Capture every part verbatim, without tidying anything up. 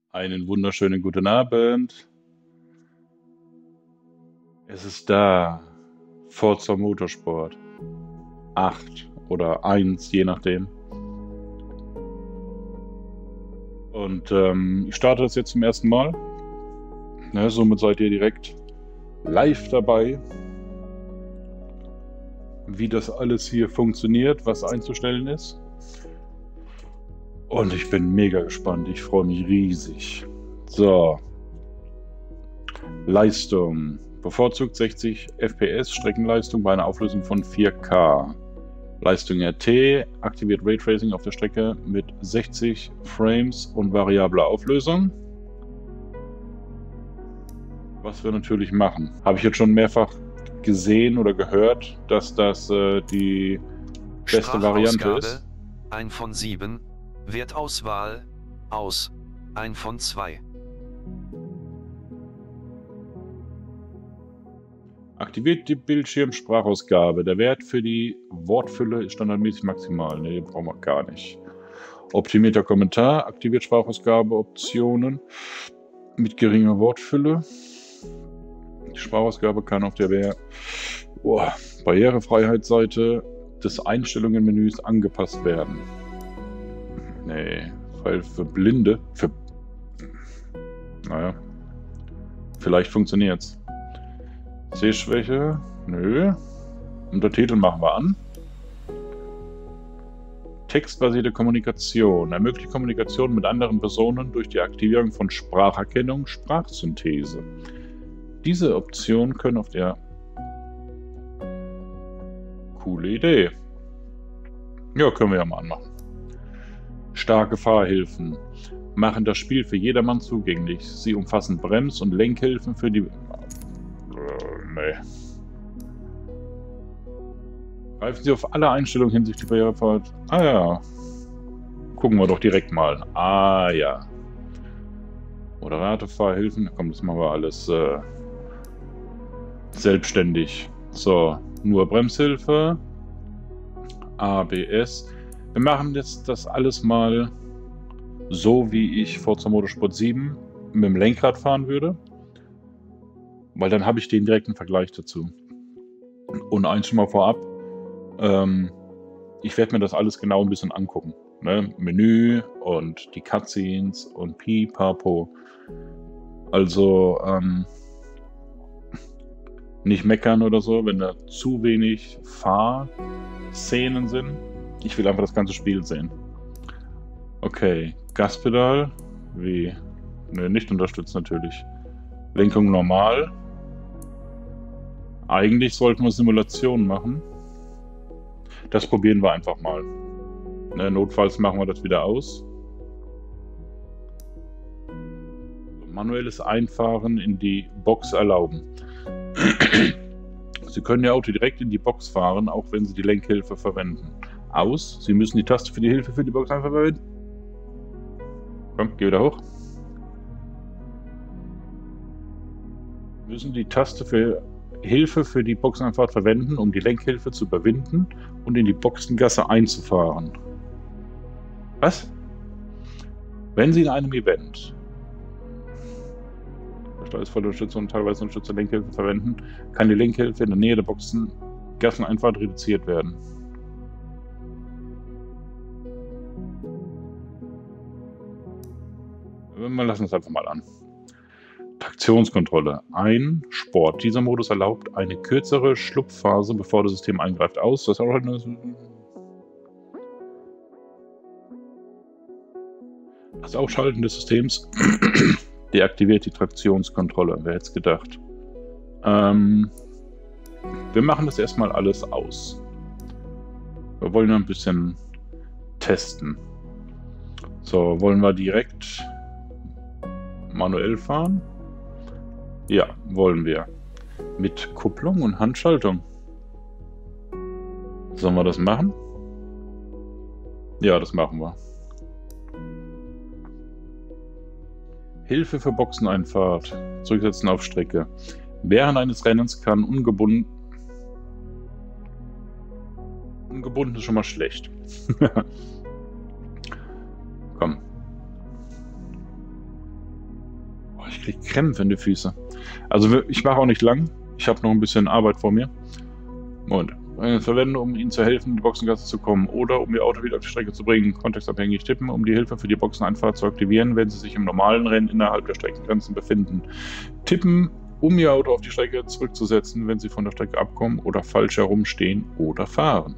Einen wunderschönen guten Abend. Es ist da. Forza Motorsport. acht oder eins, je nachdem. Und ähm, ich starte das jetzt zum ersten Mal. Ne, somit seid ihr direkt live dabei, wie das alles hier funktioniert, was einzustellen ist. Und ich bin mega gespannt. Ich freue mich riesig. So. Leistung. Bevorzugt sechzig F P S Streckenleistung bei einer Auflösung von vier K. Leistung R T. Aktiviert Raytracing auf der Strecke mit sechzig Frames und variabler Auflösung. Was wir natürlich machen. Habe ich jetzt schon mehrfach gesehen oder gehört, dass das äh, die beste Variante ist. eins von sieben. Wertauswahl. Aus. eins von zwei. Aktiviert die Bildschirmsprachausgabe. Der Wert für die Wortfülle ist standardmäßig maximal. Ne, den brauchen wir gar nicht. Optimierter Kommentar. Aktiviert Sprachausgabe-Optionen mit geringer Wortfülle. Die Sprachausgabe kann auf der Bar oh, Barrierefreiheitsseite des Einstellungen-Menüs angepasst werden. Nee, weil für Blinde, für, naja, vielleicht funktioniert's. Sehschwäche, nö. Untertitel machen wir an. Textbasierte Kommunikation ermöglicht Kommunikation mit anderen Personen durch die Aktivierung von Spracherkennung, Sprachsynthese. Diese Optionen können auf der... Coole Idee. Ja, können wir ja mal anmachen. Starke Fahrhilfen machen das Spiel für jedermann zugänglich. Sie umfassen Brems- und Lenkhilfen für die... Nee. Greifen Sie auf alle Einstellungen hinsichtlich Barrierefreiheit. Ah ja. Gucken wir doch direkt mal. Ah ja. Moderate Fahrhilfen. Komm, das machen wir alles äh, selbstständig. So, nur Bremshilfe. A B S. Wir machen jetzt das alles mal so, wie ich Forza Motorsport sieben mit dem Lenkrad fahren würde. Weil dann habe ich den direkten Vergleich dazu. Und eins schon mal vorab, ähm, ich werde mir das alles genau ein bisschen angucken. Ne? Menü und die Cutscenes und Pipapo. Also ähm, nicht meckern oder so, wenn da zu wenig Fahrszenen sind. Ich will einfach das ganze Spiel sehen. Okay, Gaspedal, wie? Ne, nicht unterstützt natürlich. Lenkung normal. Eigentlich sollten wir Simulationen machen. Das probieren wir einfach mal. Ne, notfalls machen wir das wieder aus. Manuelles Einfahren in die Box erlauben. Sie können Ihr Auto direkt in die Box fahren, auch wenn Sie die Lenkhilfe verwenden. Aus. Sie müssen die Taste für die Hilfe für die Box einfach verwenden. Komm, geh wieder hoch. Müssen die Taste für Hilfe für die Boxeneinfahrt verwenden, um die Lenkhilfe zu überwinden und in die Boxengasse einzufahren. Was? Wenn Sie in einem Event steuervolle Unterstützung und teilweise Unterstützung der Lenkhilfe verwenden, kann die Lenkhilfe in der Nähe der Boxengasseneinfahrt reduziert werden. Wir lassen es einfach mal an. Traktionskontrolle. Ein Sport. Dieser Modus erlaubt eine kürzere Schlupfphase, bevor das System eingreift. Aus. Das, auch das Ausschalten des Systems deaktiviert die Traktionskontrolle. Wer hätte es gedacht? Ähm, wir machen das erstmal alles aus. Wir wollen ein bisschen testen. So, wollen wir direkt manuell fahren? Ja, wollen wir. Mit Kupplung und Handschaltung. Sollen wir das machen? Ja, das machen wir. Hilfe für Boxeneinfahrt. Zurücksetzen auf Strecke. Während eines Rennens kann ungebunden... Ungebunden ist schon mal schlecht. Komm. Ich krieg Krämpfe in die Füße. Also ich mache auch nicht lang. Ich habe noch ein bisschen Arbeit vor mir. Und äh, verwende, um Ihnen zu helfen, in die Boxengasse zu kommen oder um Ihr Auto wieder auf die Strecke zu bringen. Kontextabhängig tippen, um die Hilfe für die Boxeneinfahrt zu aktivieren, wenn Sie sich im normalen Rennen innerhalb der Streckengrenzen befinden. Tippen, um Ihr Auto auf die Strecke zurückzusetzen, wenn Sie von der Strecke abkommen oder falsch herumstehen oder fahren.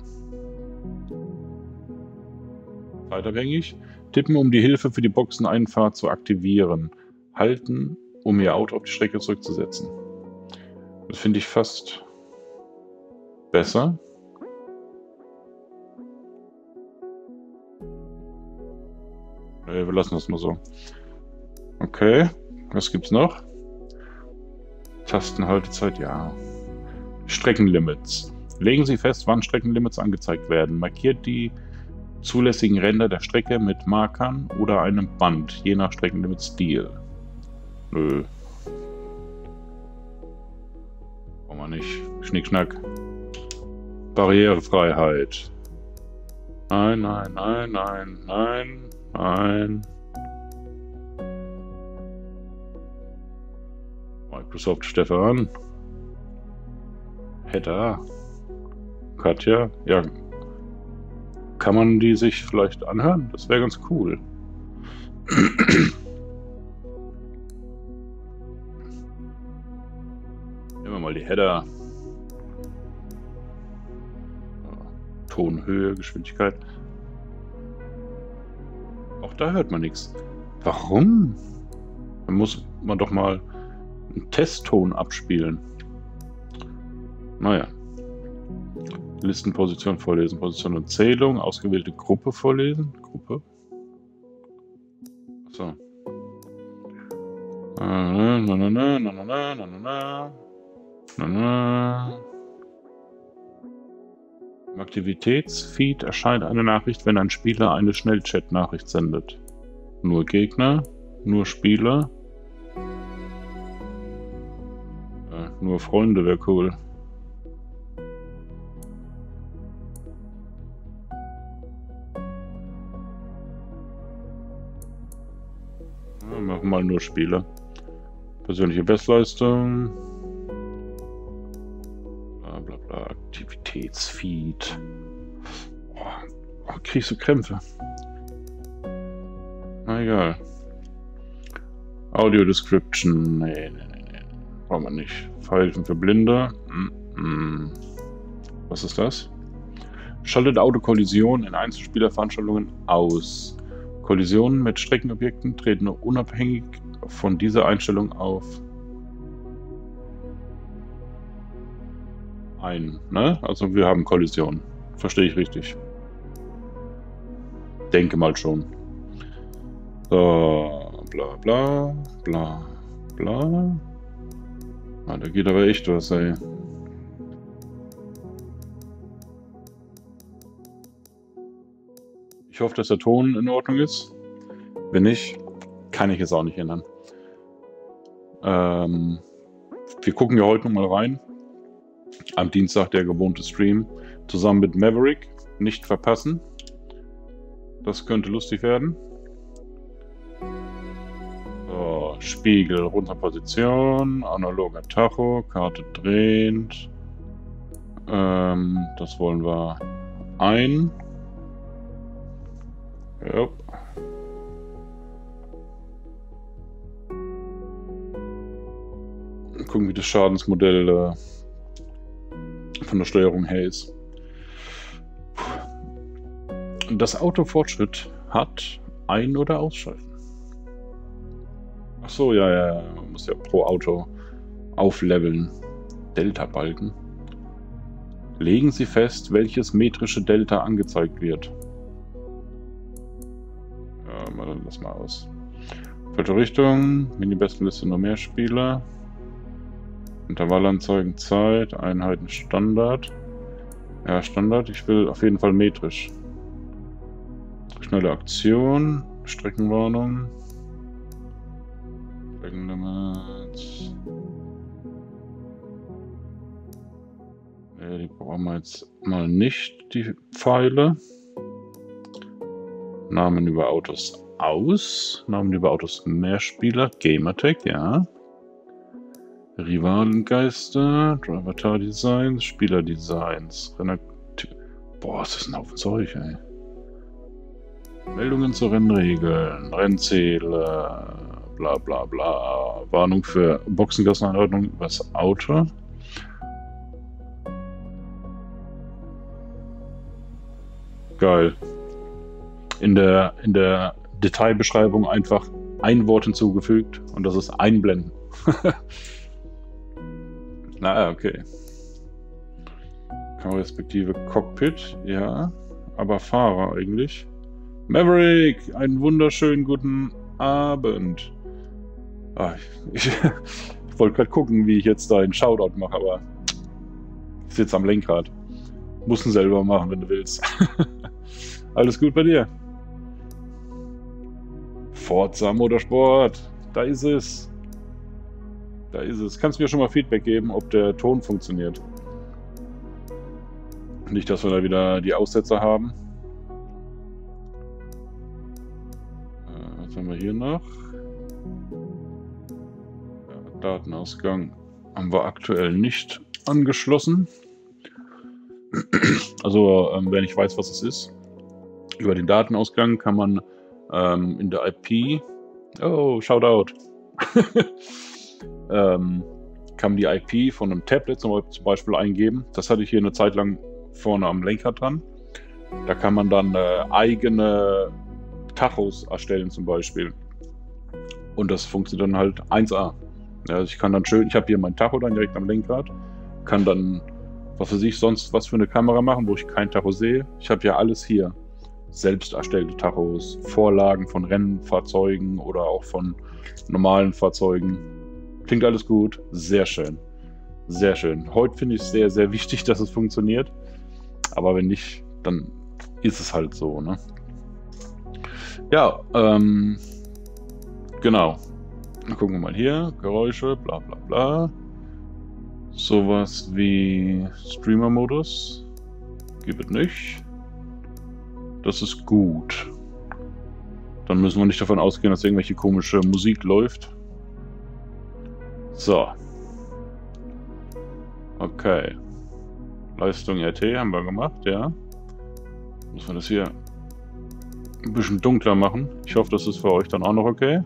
Zeitabhängig. Tippen, um die Hilfe für die Boxeneinfahrt zu aktivieren. Halten, um Ihr Auto auf die Strecke zurückzusetzen. Das finde ich fast besser. Nee, wir lassen das mal so. Okay, was gibt's noch? Tastenhaltezeit, ja. Streckenlimits. Legen Sie fest, wann Streckenlimits angezeigt werden. Markiert die zulässigen Ränder der Strecke mit Markern oder einem Band, je nach Streckenlimit-Stil. Nö. Brauchen wir nicht. Schnickschnack. Barrierefreiheit. Nein, nein, nein, nein, nein, nein. Microsoft Stefan. Hedda. Katja. Ja. Kann man die sich vielleicht anhören? Das wäre ganz cool. Nehmen wir mal die Header. Tonhöhe, Geschwindigkeit. Auch da hört man nichts. Warum? Dann muss man doch mal einen Testton abspielen. Naja. Listenposition vorlesen, Position und Zählung, ausgewählte Gruppe vorlesen. Gruppe. So. Na, na, na, na, na, na, na, na, na, na, na. Im Aktivitätsfeed erscheint eine Nachricht, wenn ein Spieler eine Schnellchat-Nachricht sendet. Nur Gegner, nur Spieler. Ja, nur Freunde wäre cool. Ja, machen mal nur Spieler. Persönliche Bestleistung. Aktivitätsfeed. Oh, oh, kriegst du Krämpfe. Na egal. Audio Description. Nee, nee, nee, nee. Brauchen wir nicht. Verhalten für Blinde. Mm -mm. Was ist das? Schaltet Autokollision in Einzelspielerveranstaltungen aus. Kollisionen mit Streckenobjekten treten nur unabhängig von dieser Einstellung auf. Ein, ne? Also wir haben Kollision. Verstehe ich richtig. Denke mal schon. So, bla bla, bla bla. Ah, da geht aber echt was, ey. Ich hoffe, dass der Ton in Ordnung ist. Wenn nicht, kann ich es auch nicht ändern. Ähm, wir gucken ja heute noch mal rein. Am Dienstag der gewohnte Stream zusammen mit Maverick. Nicht verpassen. Das könnte lustig werden. So, Spiegel, runter Position, analoger Tacho, Karte drehend. Ähm, das wollen wir ein. Ja. Gucken, wie das Schadensmodell äh, von der Steuerung her ist. Das Autofortschritt hat ein- oder ausschalten. Ach so, ja, ja, man muss ja pro Auto aufleveln. Delta-Balken. Legen Sie fest, welches metrische Delta angezeigt wird. Ja, mal lass mal aus. Falsche Richtung, Mini-Bestenliste nur mehr Spieler. Intervallanzeigen, Zeit, Einheiten Standard. Ja, Standard, ich will auf jeden Fall metrisch. Schnelle Aktion, Streckenwarnung. Streckenlimits. Ja, die brauchen wir jetzt mal nicht, die Pfeile. Namen über Autos aus. Namen über Autos Mehrspieler. Gamertag, ja. Rivalengeister. Driver-Tar-Designs. Spielerdesigns. Boah, das ist ein Haufen Zeug, ey. Meldungen zu Rennregeln. Rennzähler. Bla bla bla. Warnung für Boxengassenanordnung übers Auto. Geil. In der, in der Detailbeschreibung einfach ein Wort hinzugefügt und das ist einblenden. Na, okay. Respektive Cockpit, ja. Aber Fahrer eigentlich. Maverick, einen wunderschönen guten Abend. Ah, ich, ich wollte gerade gucken, wie ich jetzt da einen Shoutout mache, aber ich sitze am Lenkrad. Musst ihn selber machen, wenn du willst. Alles gut bei dir? Forza Motorsport, da ist es. Da ist es. Kannst du mir schon mal Feedback geben, ob der Ton funktioniert? Nicht, dass wir da wieder die Aussetzer haben. Äh, was haben wir hier noch? Ja, Datenausgang haben wir aktuell nicht angeschlossen. Also, ähm, wenn ich weiß, was es ist. Über den Datenausgang kann man ähm, in der I P, oh, Shoutout, ähm, kann man die I P von einem Tablet zum Beispiel eingeben. Das hatte ich hier eine Zeit lang vorne am Lenkrad dran. Da kann man dann äh, eigene Tachos erstellen zum Beispiel. Und das funktioniert dann halt eins A. Ja, also ich kann dann schön, ich habe hier mein Tacho dann direkt am Lenkrad, kann dann, was weiß ich, sonst was für eine Kamera machen, wo ich kein Tacho sehe. Ich habe ja alles hier. Selbst erstellte Tachos, Vorlagen von Rennfahrzeugen oder auch von normalen Fahrzeugen. Klingt alles gut, sehr schön. Sehr schön. Heute finde ich es sehr, sehr wichtig, dass es funktioniert. Aber wenn nicht, dann ist es halt so, ne? Ja, ähm, genau. Dann gucken wir mal hier. Geräusche, bla bla bla. Sowas wie Streamer-Modus. Gibt es nicht. Das ist gut. Dann müssen wir nicht davon ausgehen, dass irgendwelche komische Musik läuft. So. Okay. Leistung R T haben wir gemacht, ja. Muss man das hier ein bisschen dunkler machen. Ich hoffe, das ist für euch dann auch noch okay.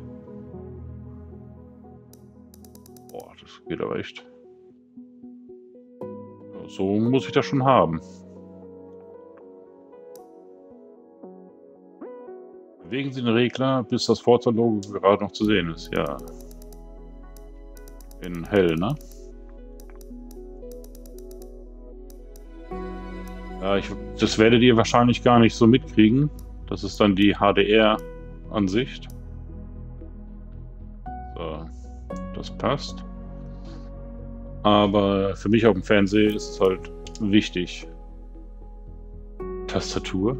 Boah, das geht aber echt. So muss ich das schon haben. Bewegen Sie den Regler, bis das Forza-Logo gerade noch zu sehen ist. Ja. In hell, ne? Ja, ich, das werdet ihr wahrscheinlich gar nicht so mitkriegen. Das ist dann die H D R-Ansicht. So, das passt. Aber für mich auf dem Fernseher ist es halt wichtig. Tastatur.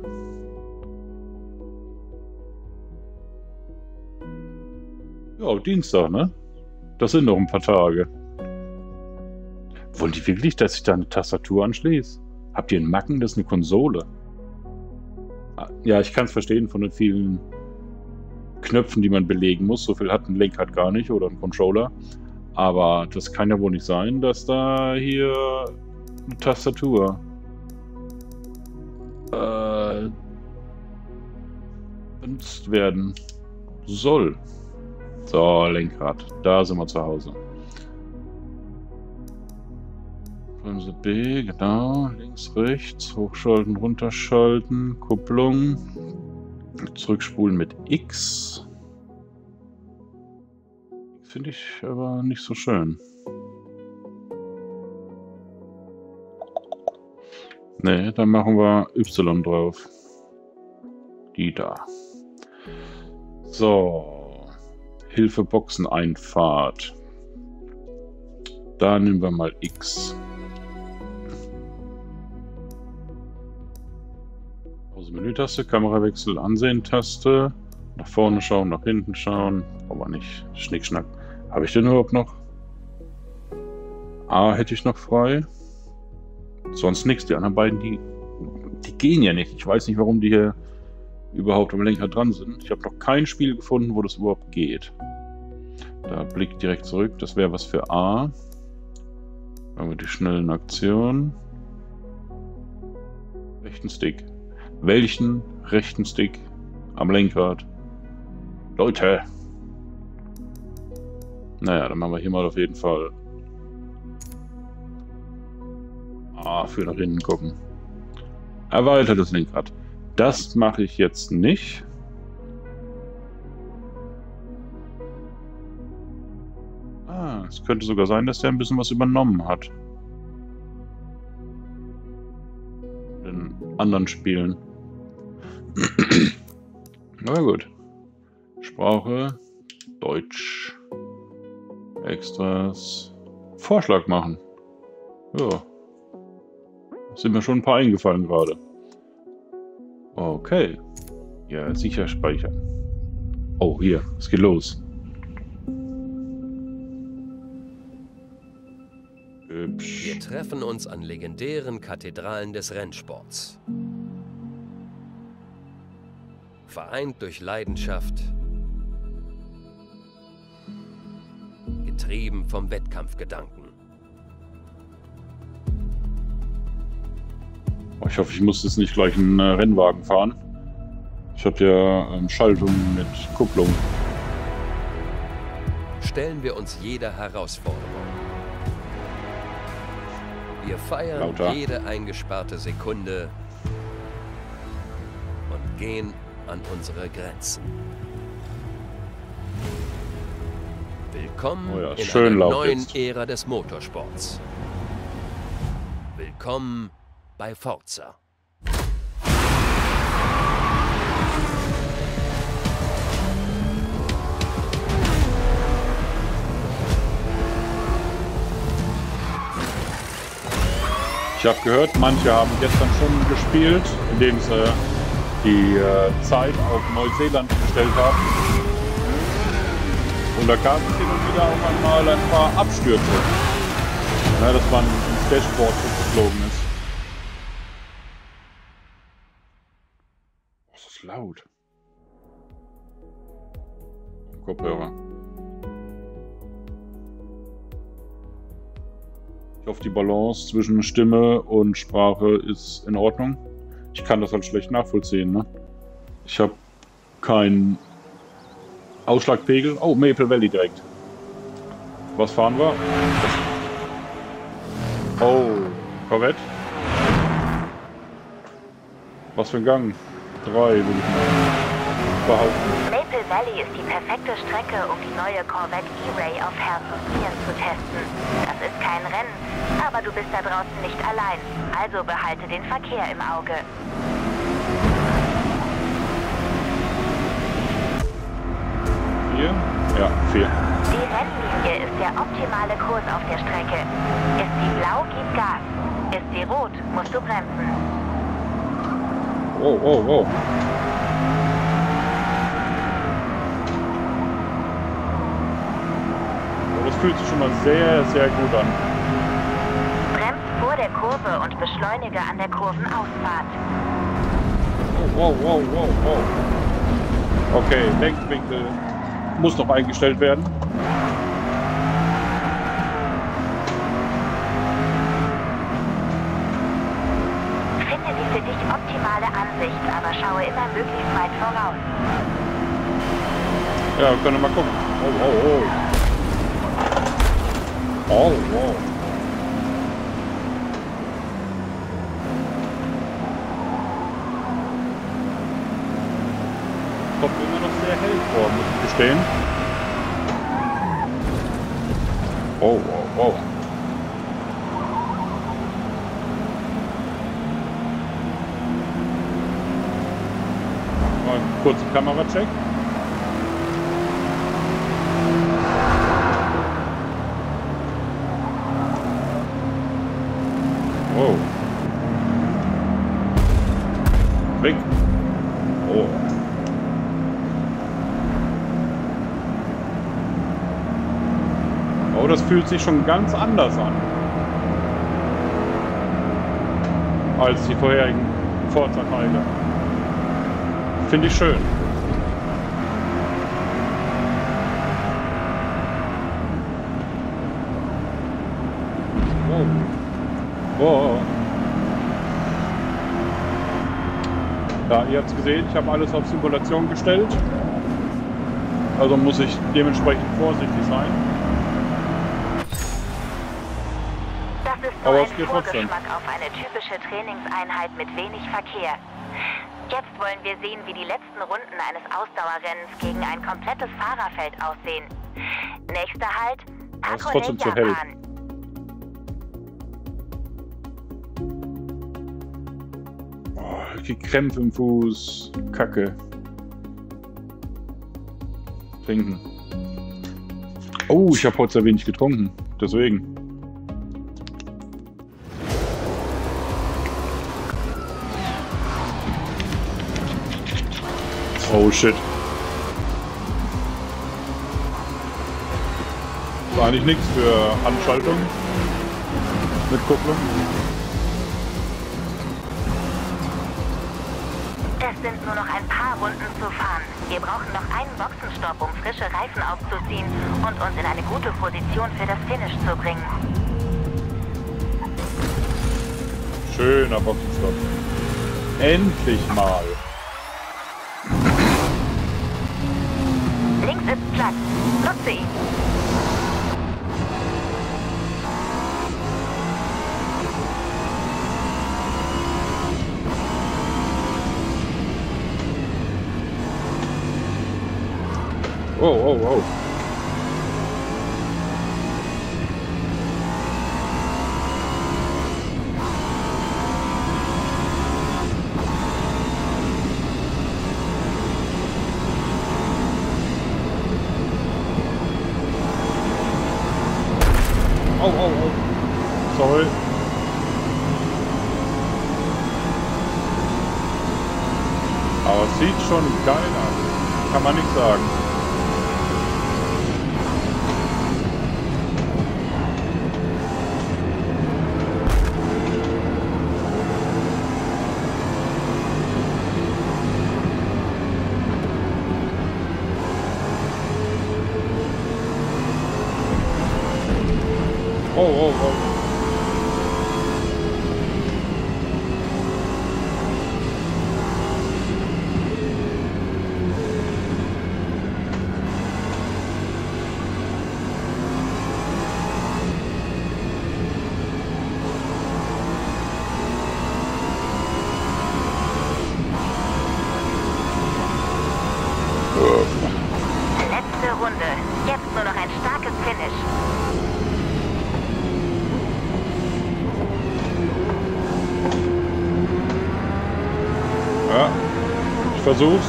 Ja, Dienstag, ne? Das sind noch ein paar Tage. Wollen die wirklich, dass ich da eine Tastatur anschließe? Habt ihr einen Macken? Das ist eine Konsole. Ja, ich kann es verstehen von den vielen Knöpfen, die man belegen muss. So viel hat ein Lenkrad gar nicht oder ein Controller. Aber das kann ja wohl nicht sein, dass da hier eine Tastatur äh, benutzt werden soll. So, Lenkrad. Da sind wir zu Hause. Bremse B, genau. Links, rechts. Hochschalten, runterschalten. Kupplung. Zurückspulen mit X. Finde ich aber nicht so schön. Ne, dann machen wir Y drauf. Die da. So. Hilfe Boxeneinfahrt. Da nehmen wir mal X. Also Menütaste, Kamerawechsel, Ansehen-Taste. Nach vorne schauen, nach hinten schauen. Aber nicht Schnickschnack. Habe ich denn überhaupt noch? A hätte ich noch frei. Sonst nichts. Die anderen beiden, die, die gehen ja nicht. Ich weiß nicht, warum die hier überhaupt am Lenker dran sind. Ich habe noch kein Spiel gefunden, wo das überhaupt geht. Da Blick direkt zurück. Das wäre was für A. Machen wir die schnellen Aktionen. Rechten Stick. Welchen rechten Stick am Lenkrad? Leute! Naja, dann machen wir hier mal auf jeden Fall A für nach hinten gucken. Erweitertes Lenkrad. Das mache ich jetzt nicht. Ah, es könnte sogar sein, dass der ein bisschen was übernommen hat. In anderen Spielen. Na gut. Sprache, Deutsch, Extras, Vorschlag machen. Ja. Sind mir schon ein paar eingefallen gerade. Okay. Ja, sicher speichern. Oh, hier, es geht los. Hübsch. Wir treffen uns an legendären Kathedralen des Rennsports. Vereint durch Leidenschaft, getrieben vom Wettkampfgedanken. Oh, ich hoffe, ich muss jetzt nicht gleich einen äh, Rennwagen fahren. Ich habe ja ähm, Schaltung mit Kupplung. Stellen wir uns jeder Herausforderung. Wir feiern Lauter. jede eingesparte Sekunde und gehen an unsere Grenzen. Willkommen Oh ja, in schön einer laut neuen jetzt. Ära des Motorsports. Willkommen bei Forza. Ich habe gehört, manche haben gestern schon gespielt, indem sie die äh, Zeit auf Neuseeland gestellt haben. Und da kam es hin und wieder auch einmal ein paar Abstürze. Ja, dass man ins Dashboard geflogen ist. Das ist laut. Kopfhörer. Ich hoffe, die Balance zwischen Stimme und Sprache ist in Ordnung. Ich kann das halt schlecht nachvollziehen, ne? Ich habe keinen Ausschlagpegel. Oh, Maple Valley direkt. Was fahren wir? Oh, Corvette. Was für ein Gang? Drei, würde ich mal behaupten. Maple Valley ist die perfekte Strecke, um die neue Corvette E-Ray auf Herz und Nieren zu testen. Das ist kein Rennen, aber du bist da draußen nicht allein. Also behalte den Verkehr im Auge. Vier? Ja, vier. Die Rennlinie ist der optimale Kurs auf der Strecke. Ist sie blau, gib Gas. Ist sie rot, musst du bremsen. Oh, oh, oh. Das fühlt sich schon mal sehr, sehr gut an. Bremst vor der Kurve und beschleunige an der Kurvenausfahrt. Oh, wow, wow, wow, wow. Okay, Lenkwinkel muss noch eingestellt werden. Finde die für dich optimale Ansicht, aber schaue immer möglichst weit voraus. Ja, wir können mal gucken. Oh, oh, oh. Oh, wow. Kommt immer noch sehr hell vor, muss ich gestehen. Oh, wow, wow. Mal kurz einen Kameracheck. Oh. Weg. Oh. Oh, das fühlt sich schon ganz anders an. Als die vorherigen Forza-Teile. Finde ich schön. Wow. Wow. Ja, ihr habt es gesehen, ich habe alles auf Simulation gestellt. Also muss ich dementsprechend vorsichtig sein. Das ist nur Aber ein es geht trotzdem. Vorgeschmack auf eine typische Trainingseinheit mit wenig Verkehr. Jetzt wollen wir sehen, wie die letzten Runden eines Ausdauerrennens gegen ein komplettes Fahrerfeld aussehen. Nächster Halt, Das ist trotzdem zu Hakone, hell. Japan. Oh, die Krämpfe im Fuß. Kacke. Trinken. Oh, ich habe heute sehr wenig getrunken. Deswegen. Oh shit. Ist eigentlich nichts für Handschaltung. Mit Kupplung. Es sind nur noch ein paar Runden zu fahren. Wir brauchen noch einen Boxenstopp, um frische Reifen aufzuziehen und uns in eine gute Position für das Finish zu bringen. Schöner Boxenstopp. Endlich mal. Links ist Platz. Nutze ihn. Oh, oh, oh. Oh, oh, oh. Sorry. Aber es sieht schon geil aus. Kann man nicht sagen. Oh, oh, oh. Letzte Runde. Jetzt nur noch ein starkes Finish. Ja, ich versuch's.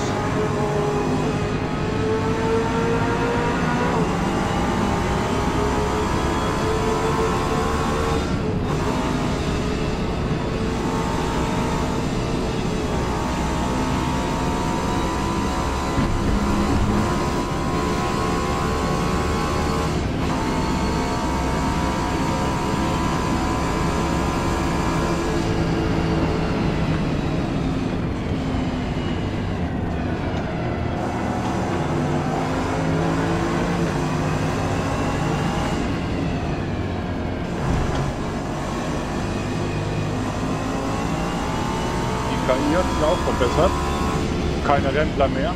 K I hat sich auch verbessert. Keine Rempler mehr.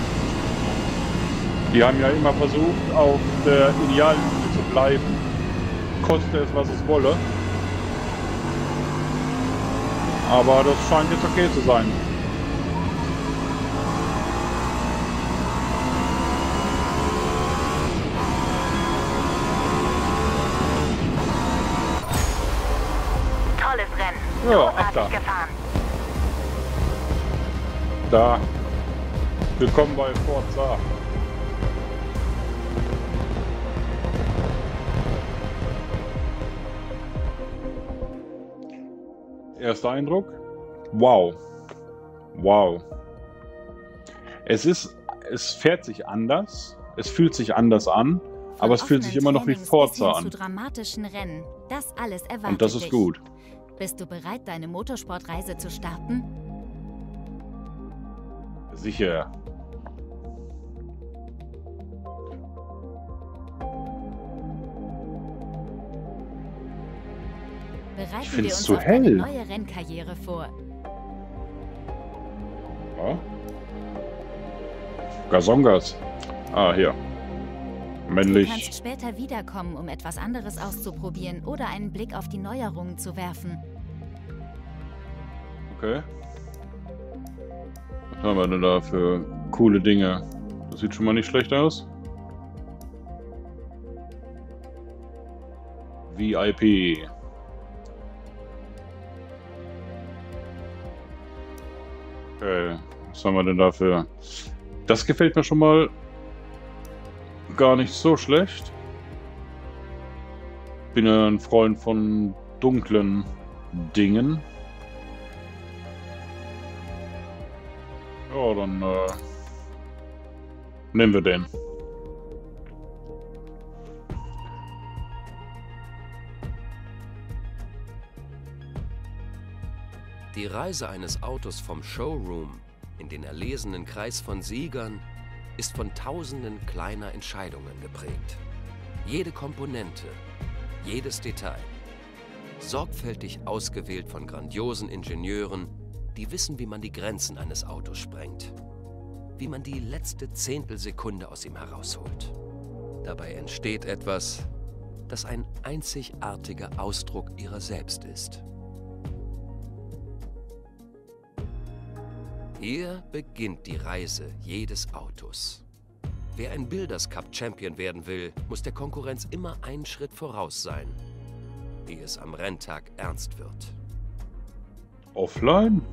Die haben ja immer versucht, auf der Ideallinie zu bleiben. Koste es, was es wolle. Aber das scheint jetzt okay zu sein. Tolles Rennen. Ja, Großartig Achter. gefahren. Da. Willkommen bei Forza. Erster Eindruck? Wow. Wow. Es ist, es fährt sich anders, es fühlt sich anders an, aber es fühlt sich immer noch wie Forza an. Zu dramatischen Rennen. Das alles erwartet Und das ist dich. gut. Bist du bereit, deine Motorsportreise zu starten? Sicher. Bereiten Ich wir find's uns zu auf eine hell. neue Rennkarriere vor. Ja. Gazongas. Ah, hier. Du Männlich. kannst später wiederkommen, um etwas anderes auszuprobieren oder einen Blick auf die Neuerungen zu werfen. Okay. Was haben wir denn da für coole Dinge? Das sieht schon mal nicht schlecht aus. V I P. Okay, was haben wir denn dafür? Das gefällt mir schon mal gar nicht so schlecht. Bin ja ein Freund von dunklen Dingen. Ja, dann äh, nehmen wir den. Die Reise eines Autos vom Showroom in den erlesenen Kreis von Siegern ist von tausenden kleiner Entscheidungen geprägt. Jede Komponente, jedes Detail. Sorgfältig ausgewählt von grandiosen Ingenieuren, die wissen, wie man die Grenzen eines Autos sprengt. Wie man die letzte Zehntelsekunde aus ihm herausholt. Dabei entsteht etwas, das ein einzigartiger Ausdruck ihrer selbst ist. Hier beginnt die Reise jedes Autos. Wer ein Builders Cup Champion werden will, muss der Konkurrenz immer einen Schritt voraus sein, ehe es am Renntag ernst wird. Offline?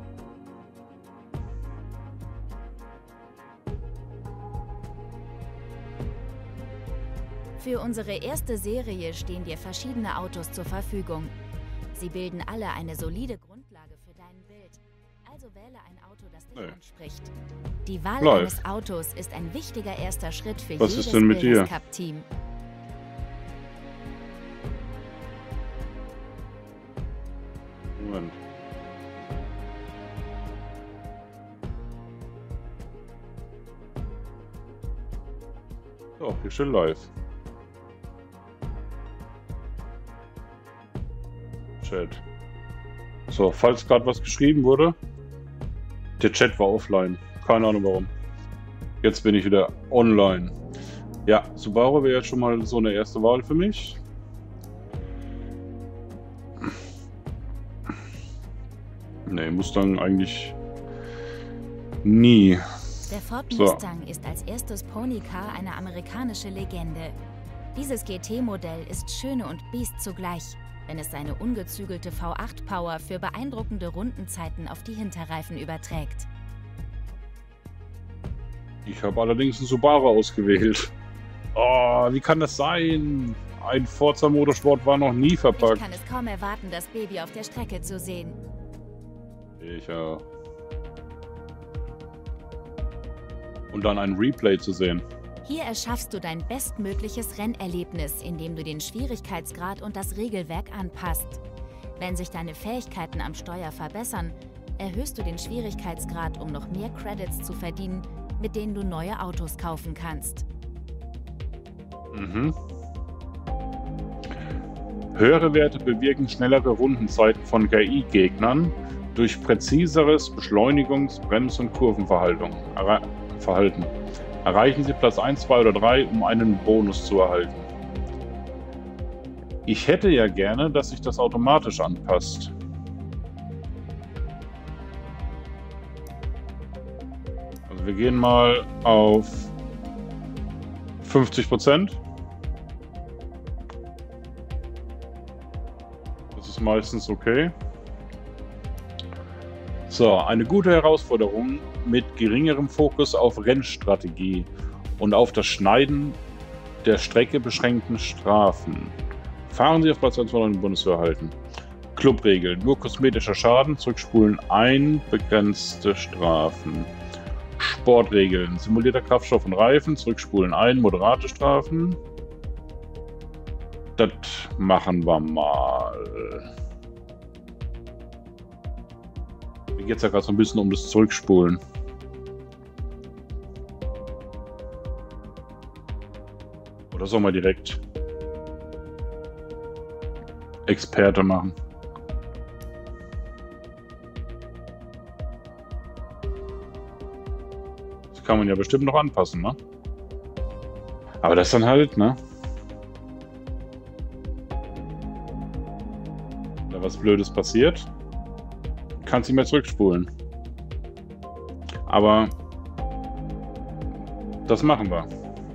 Für unsere erste Serie stehen dir verschiedene Autos zur Verfügung. Sie bilden alle eine solide Grundlage für dein Bild. Also wähle ein Auto, das dich Nee. anspricht. Die Wahl Läuft. eines Autos ist ein wichtiger erster Schritt für Was jedes ist denn mit Builders dir? Cup Team. Moment. So, hier steht live. Chat. So, falls gerade was geschrieben wurde, der Chat war offline. Keine Ahnung warum. Jetzt bin ich wieder online. Ja, Subaru wäre jetzt schon mal so eine erste Wahl für mich. Nee, Mustang eigentlich nie. Der Ford So. Mustang ist als erstes Ponycar eine amerikanische Legende. Dieses G T-Modell ist Schöne und Biest zugleich, wenn es seine ungezügelte V acht Power für beeindruckende Rundenzeiten auf die Hinterreifen überträgt. Ich habe allerdings einen Subaru ausgewählt. Oh, wie kann das sein? Ein Forza Motorsport war noch nie Ich verpackt. kann es kaum erwarten, das Baby auf der Strecke zu sehen. Ich, ja. Und dann ein Replay zu sehen. Hier erschaffst du dein bestmögliches Rennerlebnis, indem du den Schwierigkeitsgrad und das Regelwerk anpasst. Wenn sich deine Fähigkeiten am Steuer verbessern, erhöhst du den Schwierigkeitsgrad, um noch mehr Credits zu verdienen, mit denen du neue Autos kaufen kannst. Mhm. Höhere Werte bewirken schnellere Rundenzeiten von K I-Gegnern durch präziseres Beschleunigungs-, Brems- und Kurvenverhalten. Erre Verhalten. Erreichen Sie Platz eins, zwei oder drei, um einen Bonus zu erhalten. Ich hätte ja gerne, dass sich das automatisch anpasst. Also wir gehen mal auf fünfzig Prozent. Das ist meistens okay. So, eine gute Herausforderung mit geringerem Fokus auf Rennstrategie und auf das Schneiden der Strecke beschränkten Strafen. Fahren Sie auf Platz eins, um einen Bonus zu erhalten. Clubregeln. Nur kosmetischer Schaden, zurückspulen, einbegrenzte Strafen. Sportregeln. Simulierter Kraftstoff und Reifen, zurückspulen, ein, moderate Strafen. Das machen wir mal. Mir geht es ja gerade so ein bisschen um das Zurückspulen. Oder soll man direkt Experte machen? Das kann man ja bestimmt noch anpassen, ne? Aber das dann halt, ne? Da was Blödes passiert, kannst du nicht mehr zurückspulen. Aber das machen wir.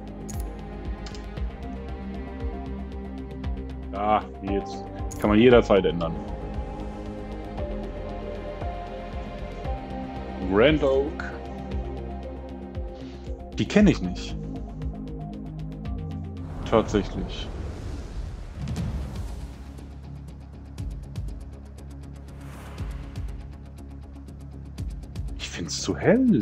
Ja, jetzt kann man jederzeit ändern. Grand Oak. Die kenne ich nicht. Tatsächlich. Ich finde es zu hell.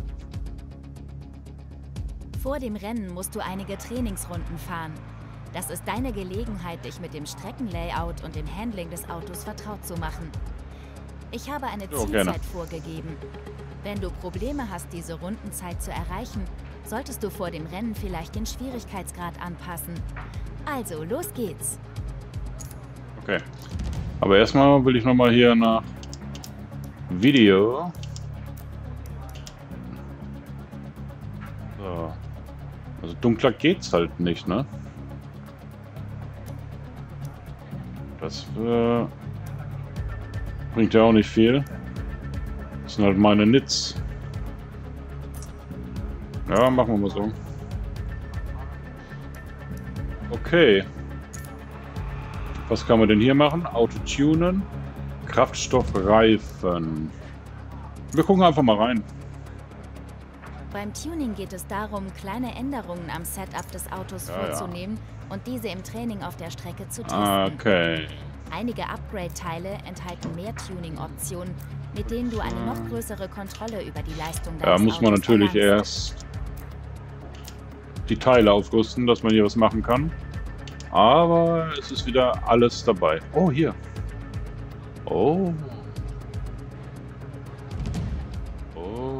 Vor dem Rennen musst du einige Trainingsrunden fahren. Das ist deine Gelegenheit, dich mit dem Streckenlayout und dem Handling des Autos vertraut zu machen. Ich habe eine Jo, Zielzeit gerne. vorgegeben. Wenn du Probleme hast, diese Rundenzeit zu erreichen, solltest du vor dem Rennen vielleicht den Schwierigkeitsgrad anpassen. Also, los geht's. Okay. Aber erstmal will ich nochmal hier nach Video. So. Also dunkler geht's halt nicht, ne? Das äh, bringt ja auch nicht viel. Das sind halt meine Nits. Ja, machen wir mal so. Okay. Was kann man denn hier machen? Auto tunen. Kraftstoffreifen. Wir gucken einfach mal rein. Beim Tuning geht es darum, kleine Änderungen am Setup des Autos Ja, vorzunehmen und diese im Training auf der Strecke zu testen. Okay. Einige Upgrade-Teile enthalten mehr Tuning-Optionen, mit denen du eine noch größere Kontrolle über die Leistung Da deines muss man Autos natürlich erlangst. erst die Teile aufrüsten, dass man hier was machen kann. Aber es ist wieder alles dabei. Oh, hier. Oh. Oh.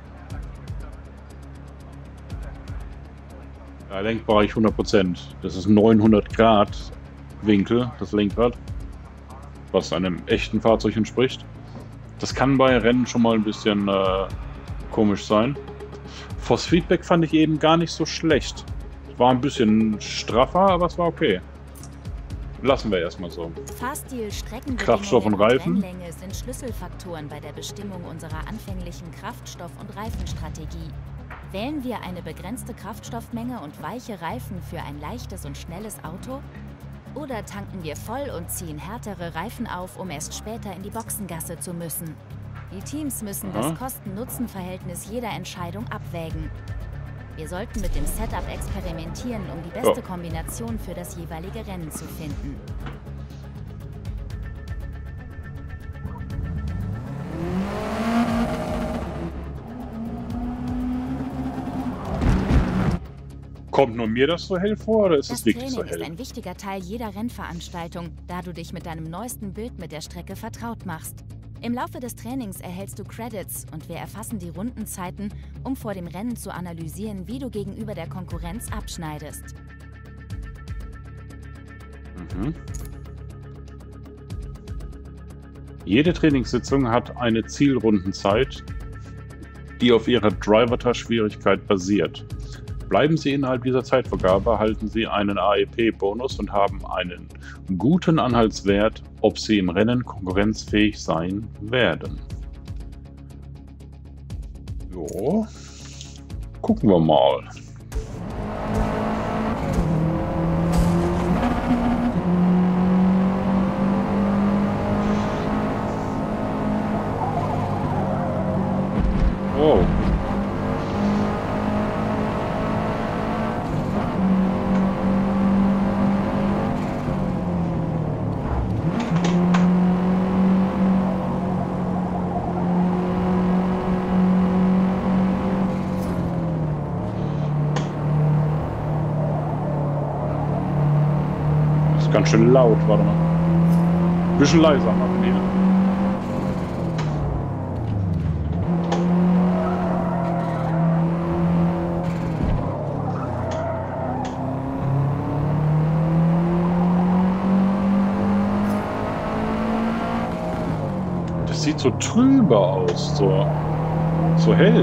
Ja, Lenkbereich hundert Prozent. Das ist neunhundert Grad Winkel, das Lenkrad. Was einem echten Fahrzeug entspricht. Das kann bei Rennen schon mal ein bisschen äh, komisch sein. Force Feedback fand ich eben gar nicht so schlecht. War ein bisschen straffer, aber es war okay. Lassen wir erstmal so. Fahrstil, Streckenbedingungen Kraftstoff und Reifen. Rennlänge sind Schlüsselfaktoren bei der Bestimmung unserer anfänglichen Kraftstoff- und Reifenstrategie. Wählen wir eine begrenzte Kraftstoffmenge und weiche Reifen für ein leichtes und schnelles Auto? Oder tanken wir voll und ziehen härtere Reifen auf, um erst später in die Boxengasse zu müssen? Die Teams müssen Aha. das Kosten-Nutzen-Verhältnis jeder Entscheidung abwägen. Wir sollten mit dem Setup experimentieren, um die beste Ja. Kombination für das jeweilige Rennen zu finden. Kommt nur mir das so hell vor oder ist Das es wirklich so Training ist hell? ein wichtiger Teil jeder Rennveranstaltung, da du dich mit deinem neuesten Bild mit der Strecke vertraut machst. Im Laufe des Trainings erhältst du Credits und wir erfassen die Rundenzeiten, um vor dem Rennen zu analysieren, wie du gegenüber der Konkurrenz abschneidest. Mhm. Jede Trainingssitzung hat eine Zielrundenzeit, die auf ihrer Driver-Schwierigkeit basiert. Bleiben Sie innerhalb dieser Zeitvorgabe, erhalten Sie einen A E P-Bonus und haben einen guten Anhaltswert, ob Sie im Rennen konkurrenzfähig sein werden. Jo, gucken wir mal. Wow. Das ist ganz schön laut, warte mal. Ein bisschen leiser machen, Nina. sieht so trüber aus, so, so hell.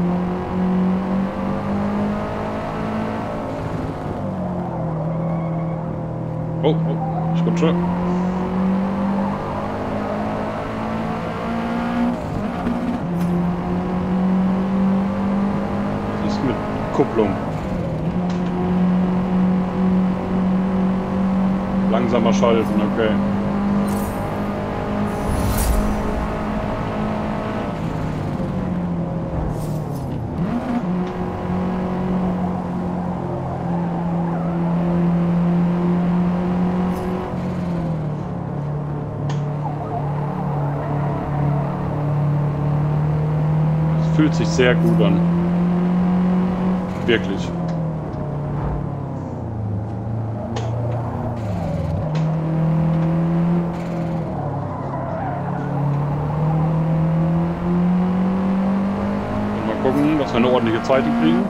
Oh, oh, ich rutsche. Was ist mit Kupplung? Langsamer schalten, okay. Fühlt sich sehr gut an. Wirklich. Und mal gucken, dass wir eine ordentliche Zeit kriegen.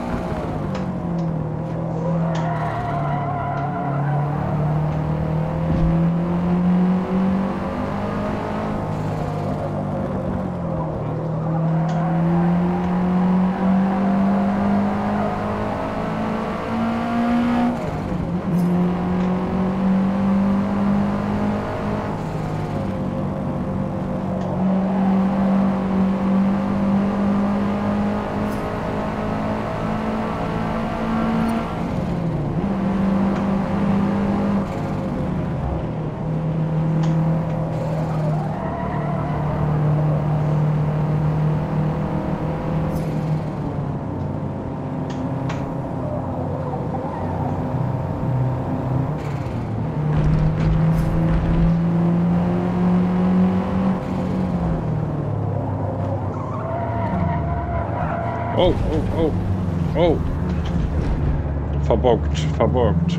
Oh, oh, oh, oh. Verbockt, verbockt.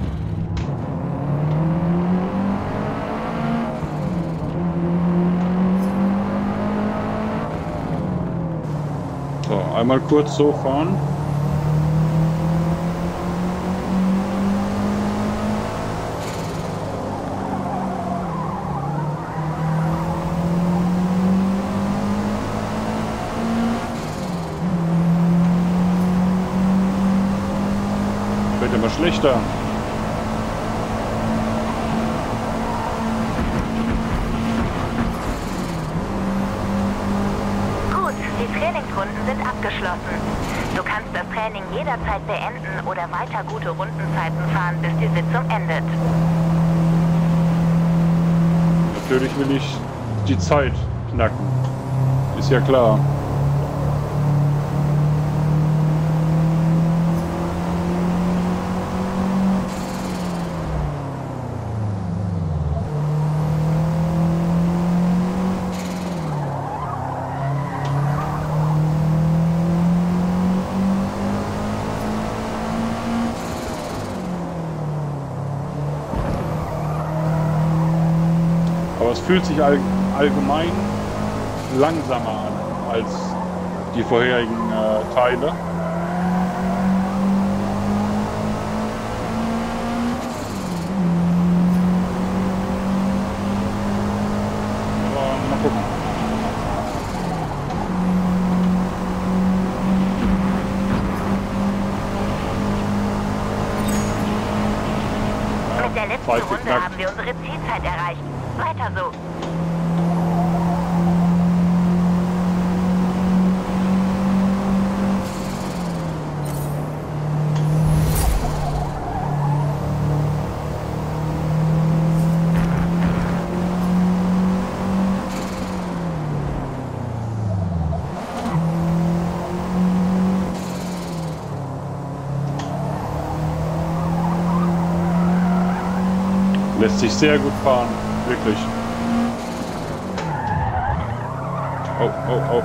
So, einmal kurz so fahren. Wird immer schlechter. Gut, die Trainingsrunden sind abgeschlossen. Du kannst das Training jederzeit beenden oder weiter gute Rundenzeiten fahren, bis die Sitzung endet. Natürlich will ich die Zeit knacken. Ist ja klar. Aber es fühlt sich all, allgemein langsamer an als die vorherigen äh, Teile. Aber mal gucken. Mit der letzten Zeit Runde geknackt. haben wir unsere Zielzeit erreicht. Weiter so. Lässt sich sehr gut fahren, wirklich. Oh, oh, oh.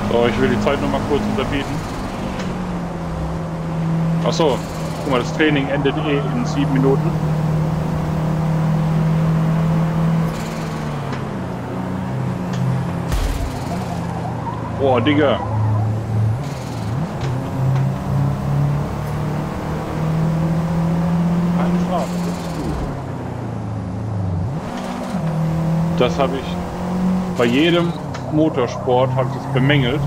So, ich will die Zeit noch mal kurz unterbieten. Achso, guck mal, das Training endet eh in sieben Minuten. Boah, Digga. Keine Strafe, das ist gut. Das habe ich bei jedem Motorsport habe ich das bemängelt,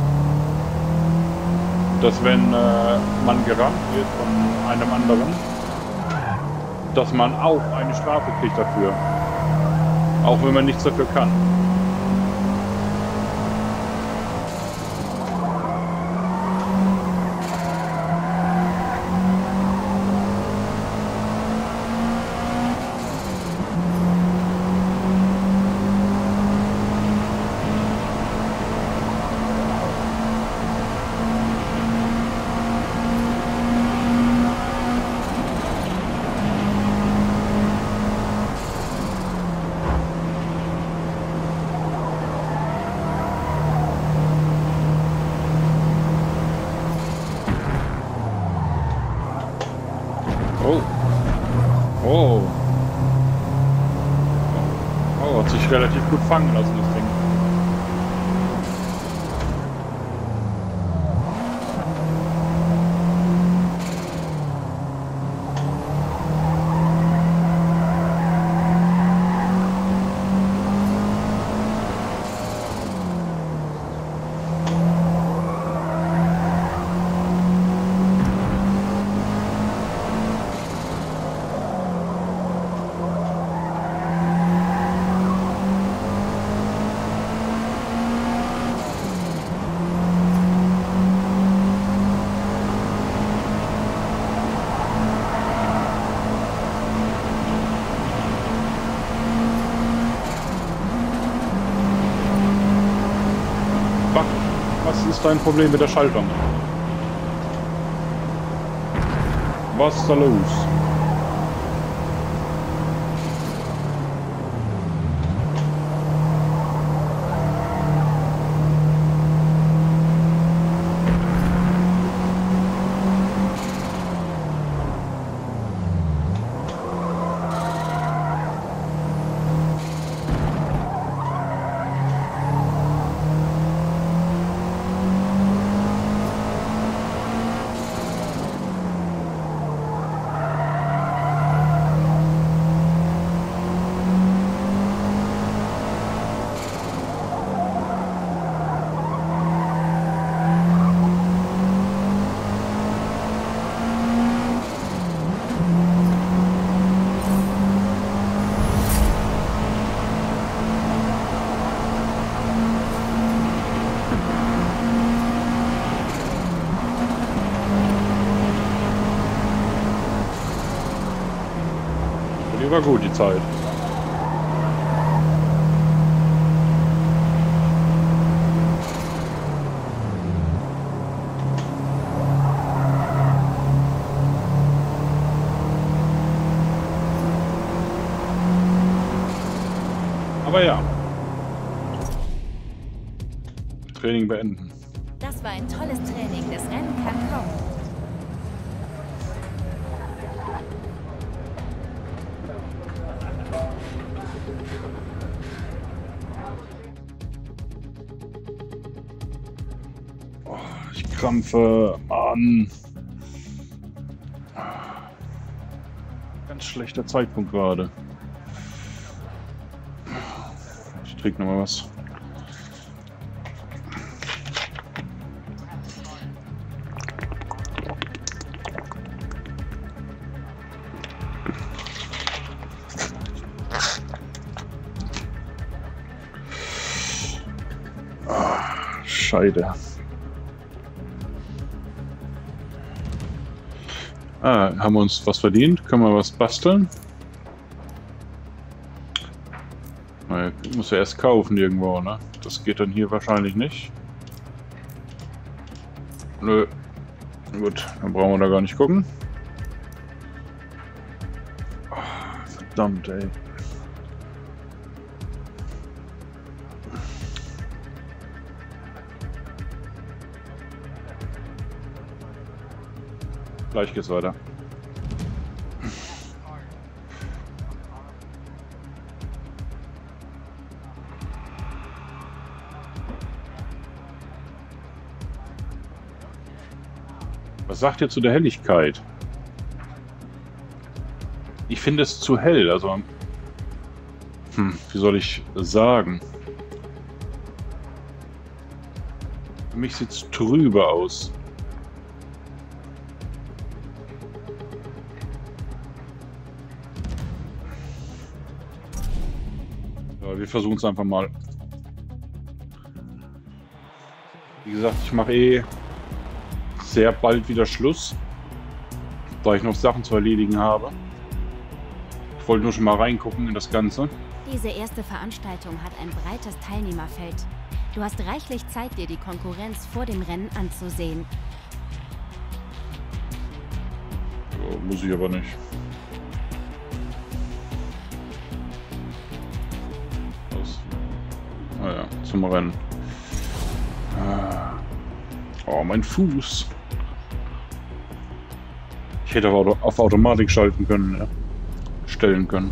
dass wenn äh, man gerammt wird von einem anderen, dass man auch eine Strafe kriegt dafür. Auch wenn man nichts dafür kann. Oh. Oh. Oh, hat sich relativ gut fangen lassen, das Ding. Was ist dein Problem mit der Schaltung? Was ist da los? Die war gut, die Zeit. Aber ja. Training beenden. Das war ein tolles Training. Das Rennen kann kommen. Oh, ich krampfe. Mann. Ganz schlechter Zeitpunkt gerade. Ich trinke noch mal was. Scheide. Ah, haben wir uns was verdient? Können wir was basteln? Na, muss ja erst kaufen irgendwo, ne? Das geht dann hier wahrscheinlich nicht. Nö. Gut, dann brauchen wir da gar nicht gucken. Oh, verdammt, ey. Gleich geht's weiter. Was sagt ihr zu der Helligkeit? Ich finde es zu hell, also... Hm, wie soll ich sagen? Für mich sieht es trübe aus. Ja, wir versuchen es einfach mal. Wie gesagt, ich mache eh sehr bald wieder Schluss, da ich noch Sachen zu erledigen habe. Ich wollte nur schon mal reingucken in das Ganze. Diese erste Veranstaltung hat ein breites Teilnehmerfeld. Du hast reichlich Zeit, dir die Konkurrenz vor dem Rennen anzusehen. Ja, muss ich aber nicht. Was? Ah ja, zum Rennen. Oh, mein Fuß. Ich hätte aber auf Automatik schalten können, ja. Stellen können.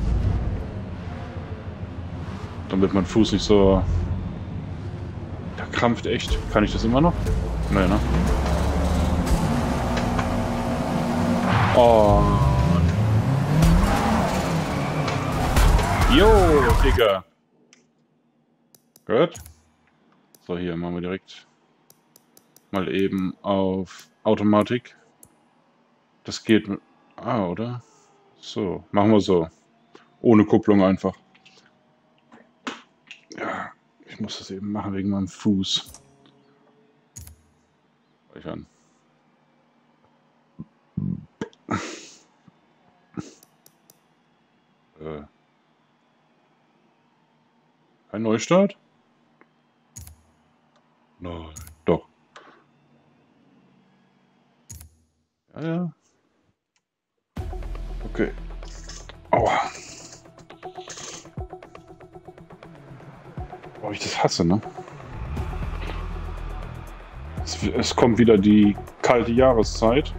Damit mein Fuß nicht so... Der krampft echt. Kann ich das immer noch? Nee, ne? Oh. Jo, Digga. Gut. So, hier machen wir direkt mal eben auf Automatik. Das geht mit... Ah, oder? So, machen wir so. Ohne Kupplung einfach. Ja, ich muss das eben machen wegen meinem Fuß. Speichern. Äh. Ein Neustart? Nein, doch. Ja, ja. Okay. Aua. Oh, ich das hasse, ne? Es, es kommt wieder die kalte Jahreszeit.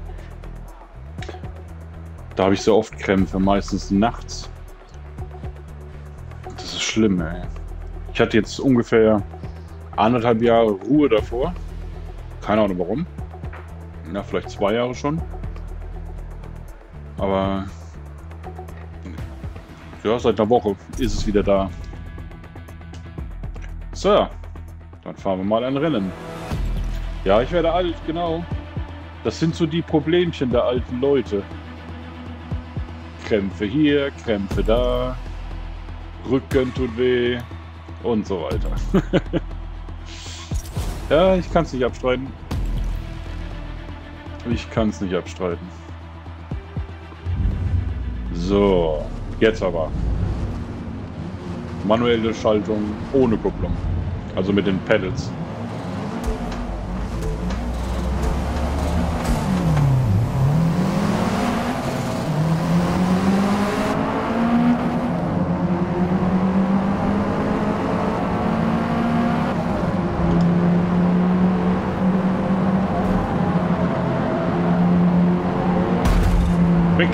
Da habe ich so oft Krämpfe, meistens nachts. Das ist schlimm, ey. Ich hatte jetzt ungefähr anderthalb Jahre Ruhe davor. Keine Ahnung warum. Na, vielleicht zwei Jahre schon. Aber ja, seit einer Woche ist es wieder da. So, dann fahren wir mal ein Rennen. Ja, ich werde alt, genau. Das sind so die Problemchen der alten Leute. Krämpfe hier, Krämpfe da. Rücken tut weh. Und so weiter. Ja, ich kann es nicht abstreiten. Ich kann es nicht abstreiten. So, jetzt aber. Manuelle Schaltung ohne Kupplung. Also mit den Pedals. Weg.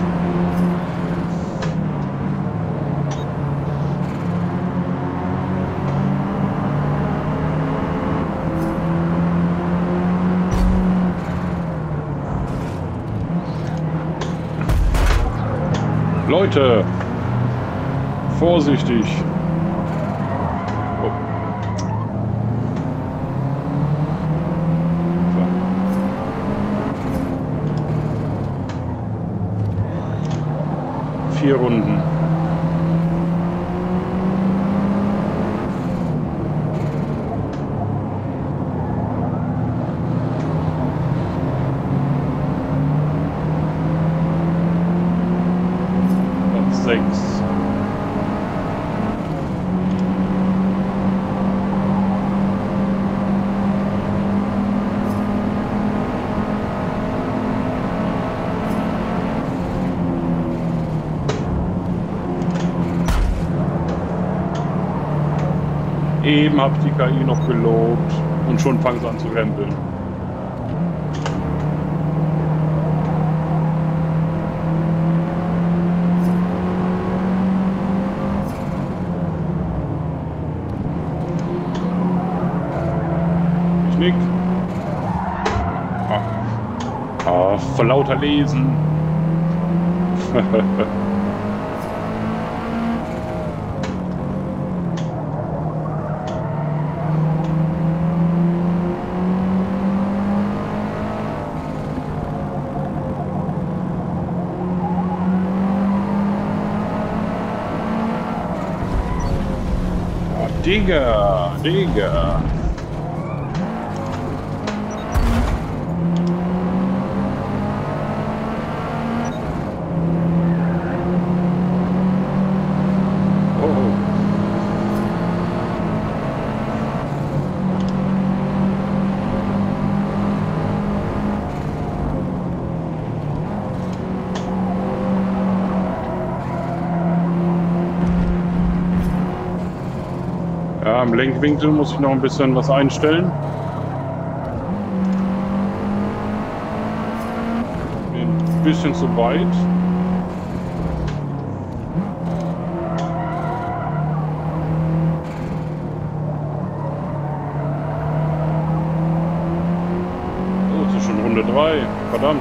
Leute, vorsichtig. Oh. So. Vier Runden. Sechs. Eben habe ich die K I noch gelobt und schon fangen sie an zu rempeln. Knick. Ah, ah vor lauter Lesen. Digga, Digga. Ja, im Lenkwinkel muss ich noch ein bisschen was einstellen. Bin ein bisschen zu weit. Oh, es ist schon Runde drei. Verdammt.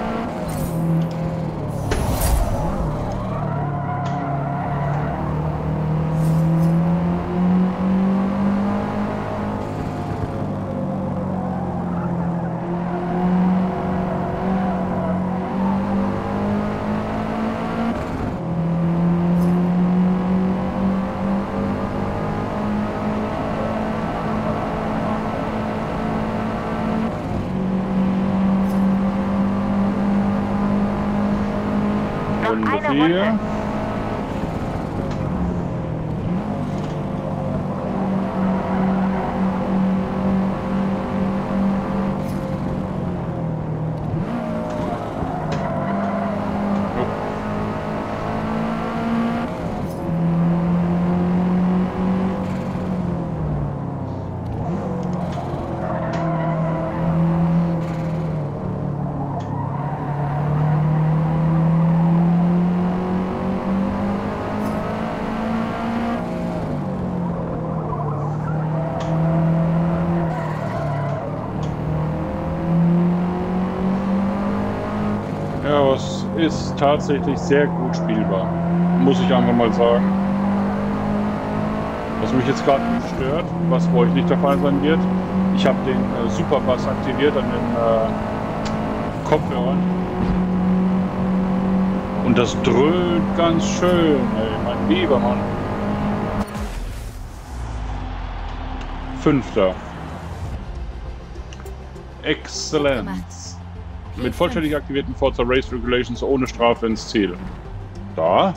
Eine Runde. Ja, es ist tatsächlich sehr gut spielbar, muss ich einfach mal sagen. Was mich jetzt gerade nicht stört, was bei euch nicht der Fall sein wird, ich habe den äh, Superbass aktiviert an den äh, Kopfhörern. Und das dröhnt ganz schön, ey, mein lieber Mann. Fünfter. Exzellent. Mit vollständig aktivierten Forza Race Regulations ohne Strafe ins Ziel. Da.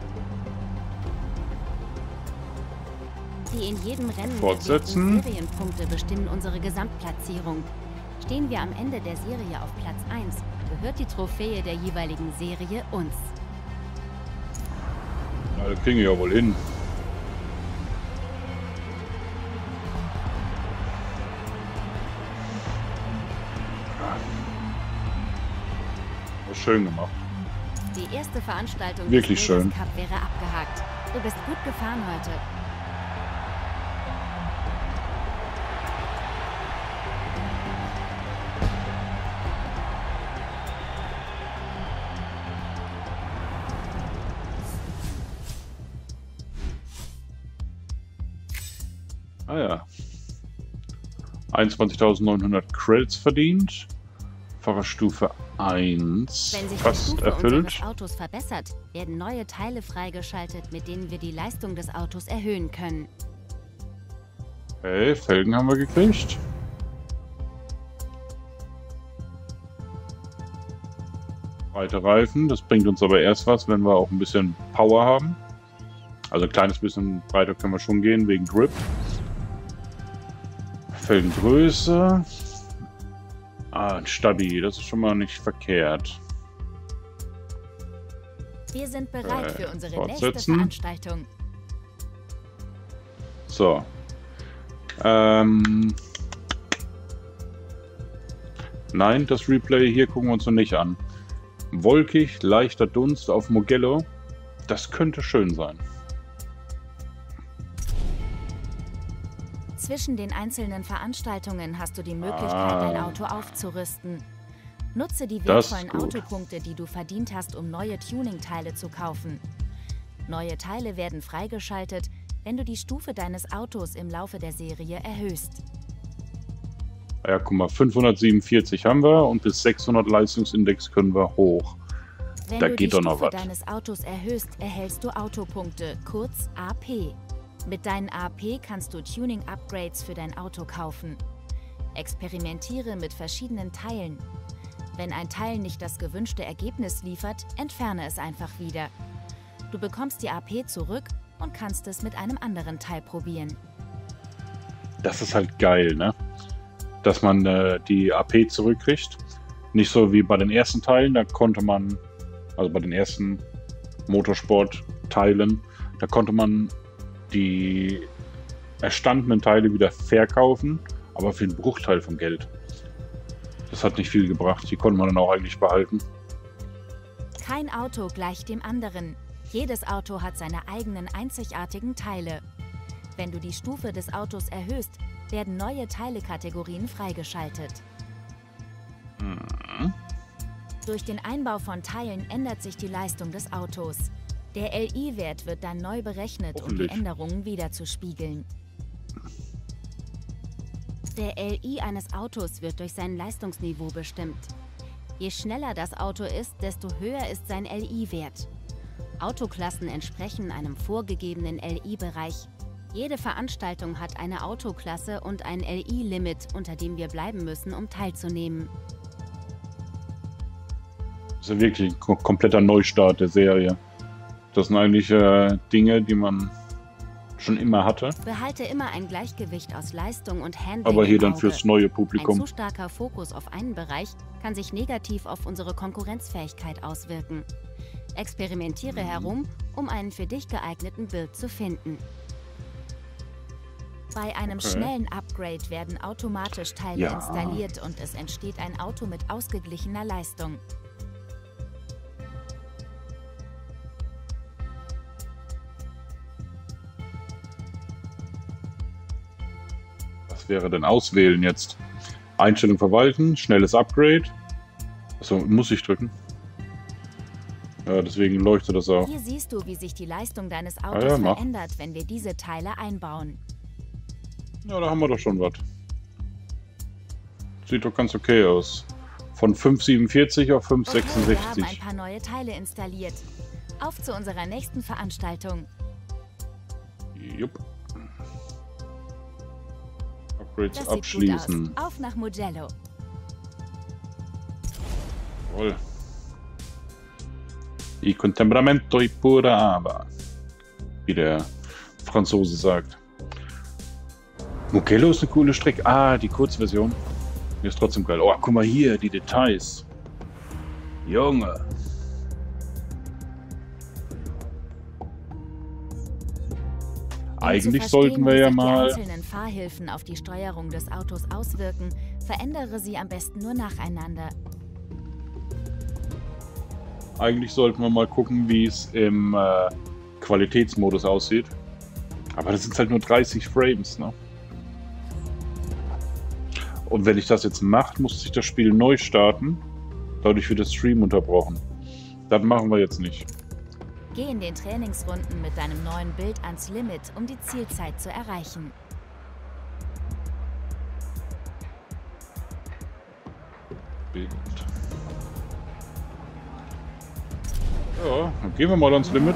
Die in jedem Rennen Fortsetzen. Serienpunkte bestimmen unsere Gesamtplatzierung. Stehen wir am Ende der Serie auf Platz eins, gehört die Trophäe der jeweiligen Serie uns. Na, das kriegen wir ja wohl hin. Schön gemacht. Die erste Veranstaltung Wirklich des schön. Cup wäre abgehakt. Du bist gut gefahren heute. Ah ja. einundzwanzigtausendneunhundert Credits verdient. Fahrerstufe eins Wenn sich die fast Stufe erfüllt. unseres Autos verbessert, werden neue Teile freigeschaltet, mit denen wir die Leistung des Autos erhöhen können. Okay, Felgen haben wir gekriegt. Breite Reifen, das bringt uns aber erst was, wenn wir auch ein bisschen Power haben. Also ein kleines bisschen breiter können wir schon gehen, wegen Grip. Felgengröße. Ah, ein Stabi, das ist schon mal nicht verkehrt. Wir sind bereit Äh, für unsere fortsetzen. nächste Veranstaltung. So. Ähm. Nein, das Replay hier gucken wir uns noch nicht an. Wolkig, leichter Dunst auf Mugello. Das könnte schön sein. Zwischen den einzelnen Veranstaltungen hast du die Möglichkeit, Ah. dein Auto aufzurüsten. Nutze die Das ist wertvollen gut. Autopunkte, die du verdient hast, um neue Tuning-Teile zu kaufen. Neue Teile werden freigeschaltet, wenn du die Stufe deines Autos im Laufe der Serie erhöhst. Ja, guck mal, fünfhundertsiebenundvierzig haben wir und bis sechshundert Leistungsindex können wir hoch. Wenn Da du geht die doch noch Stufe was. deines Autos erhöhst, erhältst du Autopunkte, kurz A P. Mit deinen A P kannst du Tuning-Upgrades für dein Auto kaufen. Experimentiere mit verschiedenen Teilen. Wenn ein Teil nicht das gewünschte Ergebnis liefert, entferne es einfach wieder. Du bekommst die A P zurück und kannst es mit einem anderen Teil probieren. Das ist halt geil, ne? Dass man äh, die A P zurückkriegt. Nicht so wie bei den ersten Teilen, da konnte man, also bei den ersten Motorsport-Teilen, da konnte man die erstandenen Teile wieder verkaufen, aber für einen Bruchteil vom Geld. Das hat nicht viel gebracht, die konnte man dann auch eigentlich behalten. Kein Auto gleicht dem anderen. Jedes Auto hat seine eigenen einzigartigen Teile. Wenn du die Stufe des Autos erhöhst, werden neue Teilekategorien freigeschaltet. Mhm. Durch den Einbau von Teilen ändert sich die Leistung des Autos. Der L I-Wert wird dann neu berechnet, um die Hoffentlich. Änderungen wiederzuspiegeln. Der L I eines Autos wird durch sein Leistungsniveau bestimmt. Je schneller das Auto ist, desto höher ist sein L I-Wert. Autoklassen entsprechen einem vorgegebenen L I-Bereich. Jede Veranstaltung hat eine Autoklasse und ein L I-Limit, unter dem wir bleiben müssen, um teilzunehmen. Das ist ja wirklich ein kom- kompletter Neustart der Serie. Das sind eigentlich äh, Dinge, die man schon immer hatte, Behalte immer ein Gleichgewicht aus Leistung und Handling aber hier im dann Auge. fürs neue Ein Publikum. zu starker Fokus auf einen Bereich kann sich negativ auf unsere Konkurrenzfähigkeit auswirken. Experimentiere herum, um einen für dich geeigneten Build zu finden. Bei einem Okay. schnellen Upgrade werden automatisch Teile Ja. installiert und es entsteht ein Auto mit ausgeglichener Leistung. Was wäre denn auswählen jetzt? Einstellung verwalten, schnelles Upgrade. Achso, muss ich drücken? Ja, deswegen leuchtet das auch. Hier siehst du, wie sich die Leistung deines Ah Autos ja, mach. verändert, wenn wir diese Teile einbauen. Ja, da haben wir doch schon was. Sieht doch ganz okay aus. Von fünf siebenundvierzig auf fünf Okay, wir haben ein sechsundsechzig. paar neue Teile installiert. Auf zu unserer nächsten Veranstaltung. Jupp. Upgrades Das sieht abschließen. gut aus. Auf nach Mugello. Jawohl. I contemplamento i pura ava. Wie der Franzose sagt. Mugello ist eine coole Strecke. Ah, die Kurzversion. Die ist trotzdem geil. Oh, guck mal hier, die Details. Junge. Um Eigentlich zu sollten verstehen, wir wie ja sich mal... die einzelnen Fahrhilfen auf die Steuerung des Autos auswirken, verändere sie am besten nur nacheinander. Eigentlich sollten wir mal gucken, wie es im äh, Qualitätsmodus aussieht. Aber das sind halt nur dreißig Frames, ne? Und wenn ich das jetzt mache, muss sich das Spiel neu starten. Dadurch wird der Stream unterbrochen. Das machen wir jetzt nicht. Geh in den Trainingsrunden mit deinem neuen Bild ans Limit, um die Zielzeit zu erreichen. Bild. Ja, dann gehen wir mal ans Limit.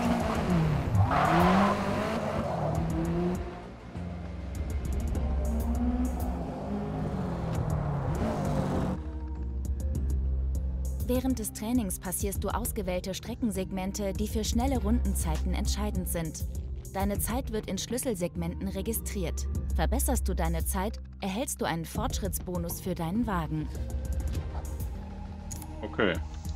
Während des Trainings passierst du ausgewählte Streckensegmente, die für schnelle Rundenzeiten entscheidend sind. Deine Zeit wird in Schlüsselsegmenten registriert. Verbesserst du deine Zeit, erhältst du einen Fortschrittsbonus für deinen Wagen. Okay.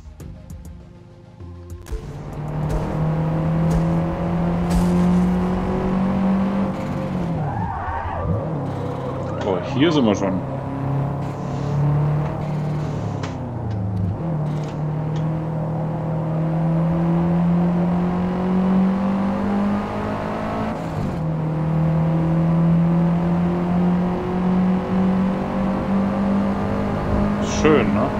Oh, hier sind wir schon. schön, ne?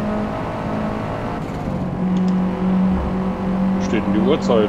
Wo steht denn die Uhrzeit?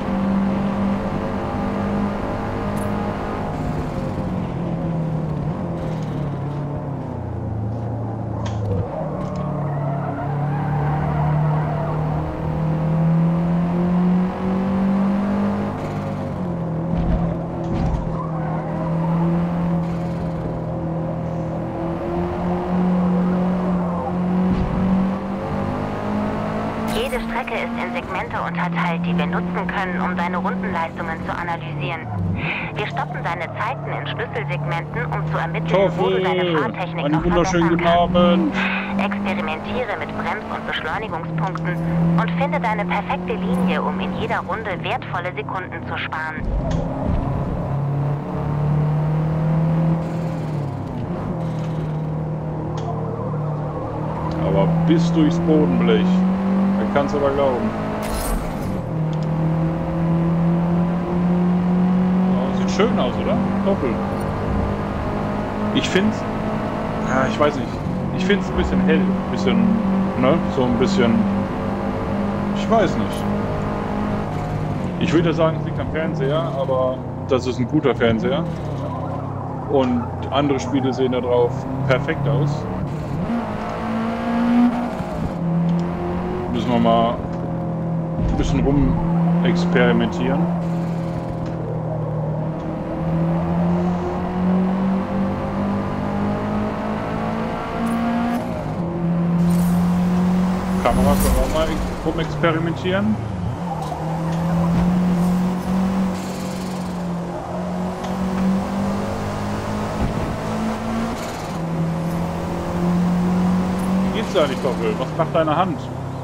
Jede Strecke ist in Segmente unterteilt, die wir nutzen können, um deine Rundenleistungen zu analysieren. Wir stoppen deine Zeiten in Schlüsselsegmenten, um zu ermitteln, wo du deine Toffel, Fahrtechnik einen noch wunderschönen verbessern guten Abend. kannst. Experimentiere mit Brems- und Beschleunigungspunkten und finde deine perfekte Linie, um in jeder Runde wertvolle Sekunden zu sparen. Aber bis durchs Bodenblech. Da kannst du aber glauben. Ja, sieht schön aus, oder? Doppel. Ich find's. Ja, ich weiß nicht. Ich find's ein bisschen hell. Ein bisschen. Ne? So ein bisschen. Ich weiß nicht. Ich würde sagen, es liegt am Fernseher, aber das ist ein guter Fernseher. Und andere Spiele sehen da drauf perfekt aus. Müssen wir mal ein bisschen rum experimentieren. Kamera können wir auch mal rum experimentieren. Wie geht's da, die Doppel? Was macht deine Hand?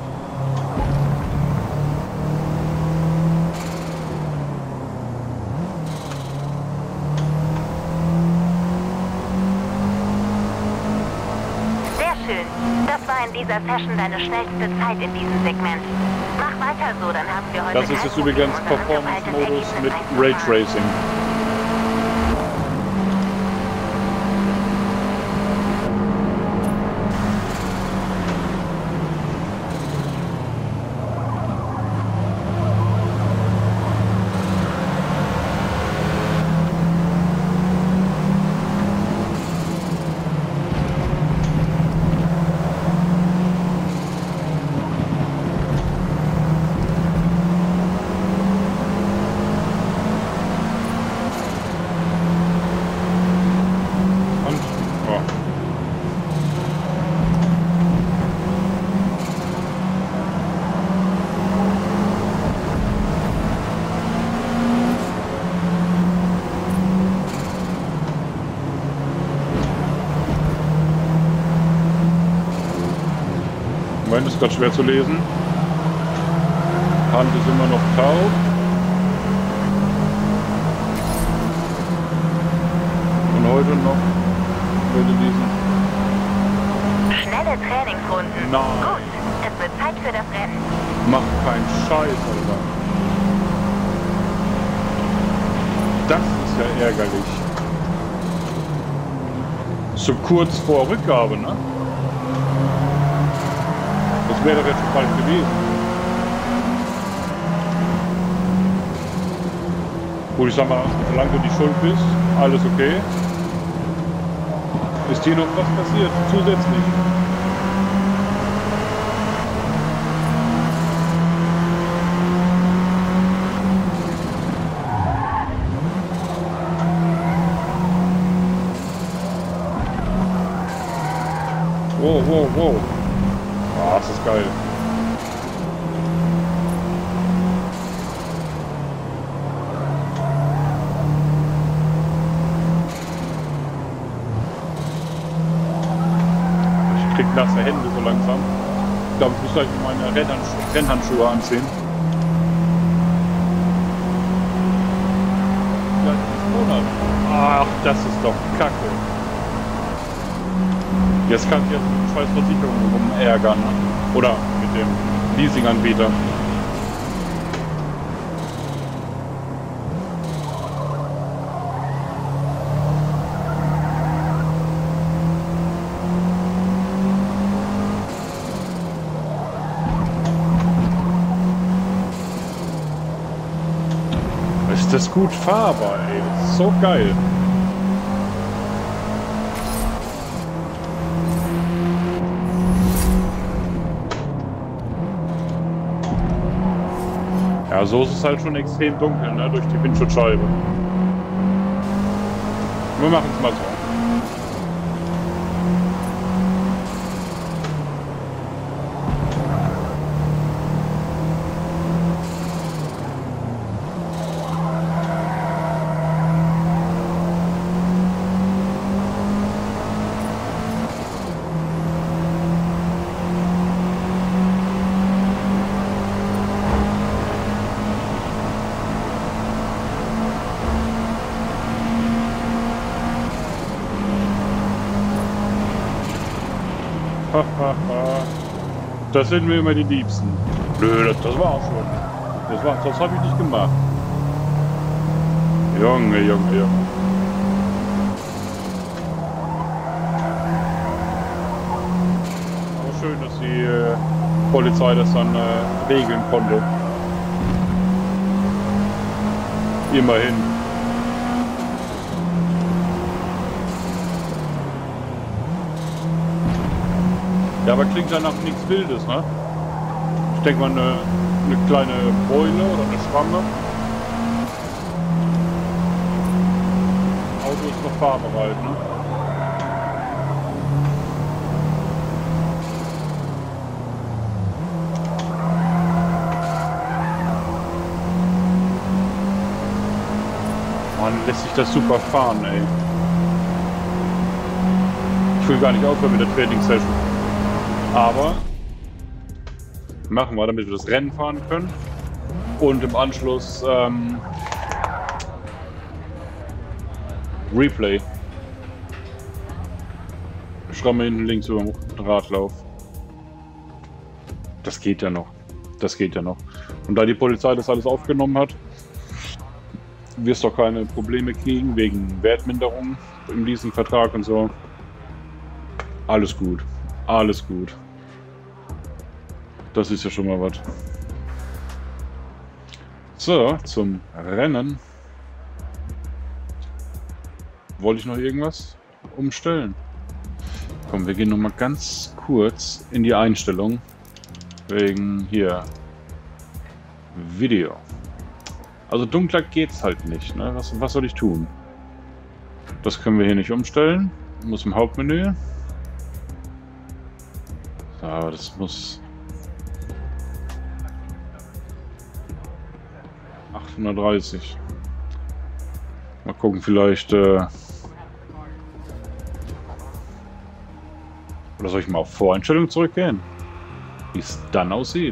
Das war in dieser Session deine schnellste Zeit in diesem Segment. Mach weiter so, dann haben wir heute Das ist jetzt übrigens Performance-Modus mit Raytracing. Moment, ist gerade schwer zu lesen. Hand ist immer noch taub. Und heute noch würde diesen. Schnelle Trainingsrunden. Nein. Gut, es wird Zeit für das Rennen. Mach keinen Scheiß, Alter. Das ist ja ärgerlich. So kurz vor Rückgabe, ne? Das wäre doch jetzt schon bald gewesen. Gut, ich sag mal, solange du die Schuld bist, alles okay. Ist hier noch was passiert, zusätzlich? Wow, wow, wow. Ah, das ist geil. Ich krieg nasse Hände so langsam. Ich glaube, ich muss gleich meine Rennhandschuhe, Rennhandschuhe anziehen. Ja, das ist Monat. Ach, das ist doch Kacke. Jetzt kann ich jetzt mit der scheiß Versicherung rumärgern. Ne? Oder mit dem Leasinganbieter. das gut fahrbar, ey. Das ist so geil. Ja, so ist es halt schon extrem dunkel, ne, durch die Windschutzscheibe. Wir machen es mal so. Das sind mir immer die Liebsten. Nö, das, das war auch schon. Das, war, das habe ich nicht gemacht. Junge, Junge, Junge. Aber schön, dass die äh, Polizei das dann äh, regeln konnte. Immerhin. Ja, aber klingt danach nichts Wildes, ne? Ich denke mal eine, eine kleine Beule oder eine Schramme. Auto ist noch fahrbereit, ne? Man lässt sich das super fahren, ey. Ich will gar nicht aufhören mit der Training-Session. Aber machen wir, damit wir das Rennen fahren können und im Anschluss ähm, Replay. Schramme hinten links über den Radlauf. Das geht ja noch. Das geht ja noch. Und da die Polizei das alles aufgenommen hat, wirst du doch keine Probleme kriegen wegen Wertminderung im Leasingvertrag und so. Alles gut. Alles gut. Das ist ja schon mal was. So, zum Rennen. Wollte ich noch irgendwas umstellen? Komm, wir gehen noch mal ganz kurz in die Einstellung. Wegen hier Video. Also dunkler geht's halt nicht. Ne? Was, was soll ich tun? Das können wir hier nicht umstellen. Muss im Hauptmenü. Aber das muss achthundertdreißig. Mal gucken, vielleicht äh oder soll ich mal auf Voreinstellungen zurückgehen? Wie es dann aussieht.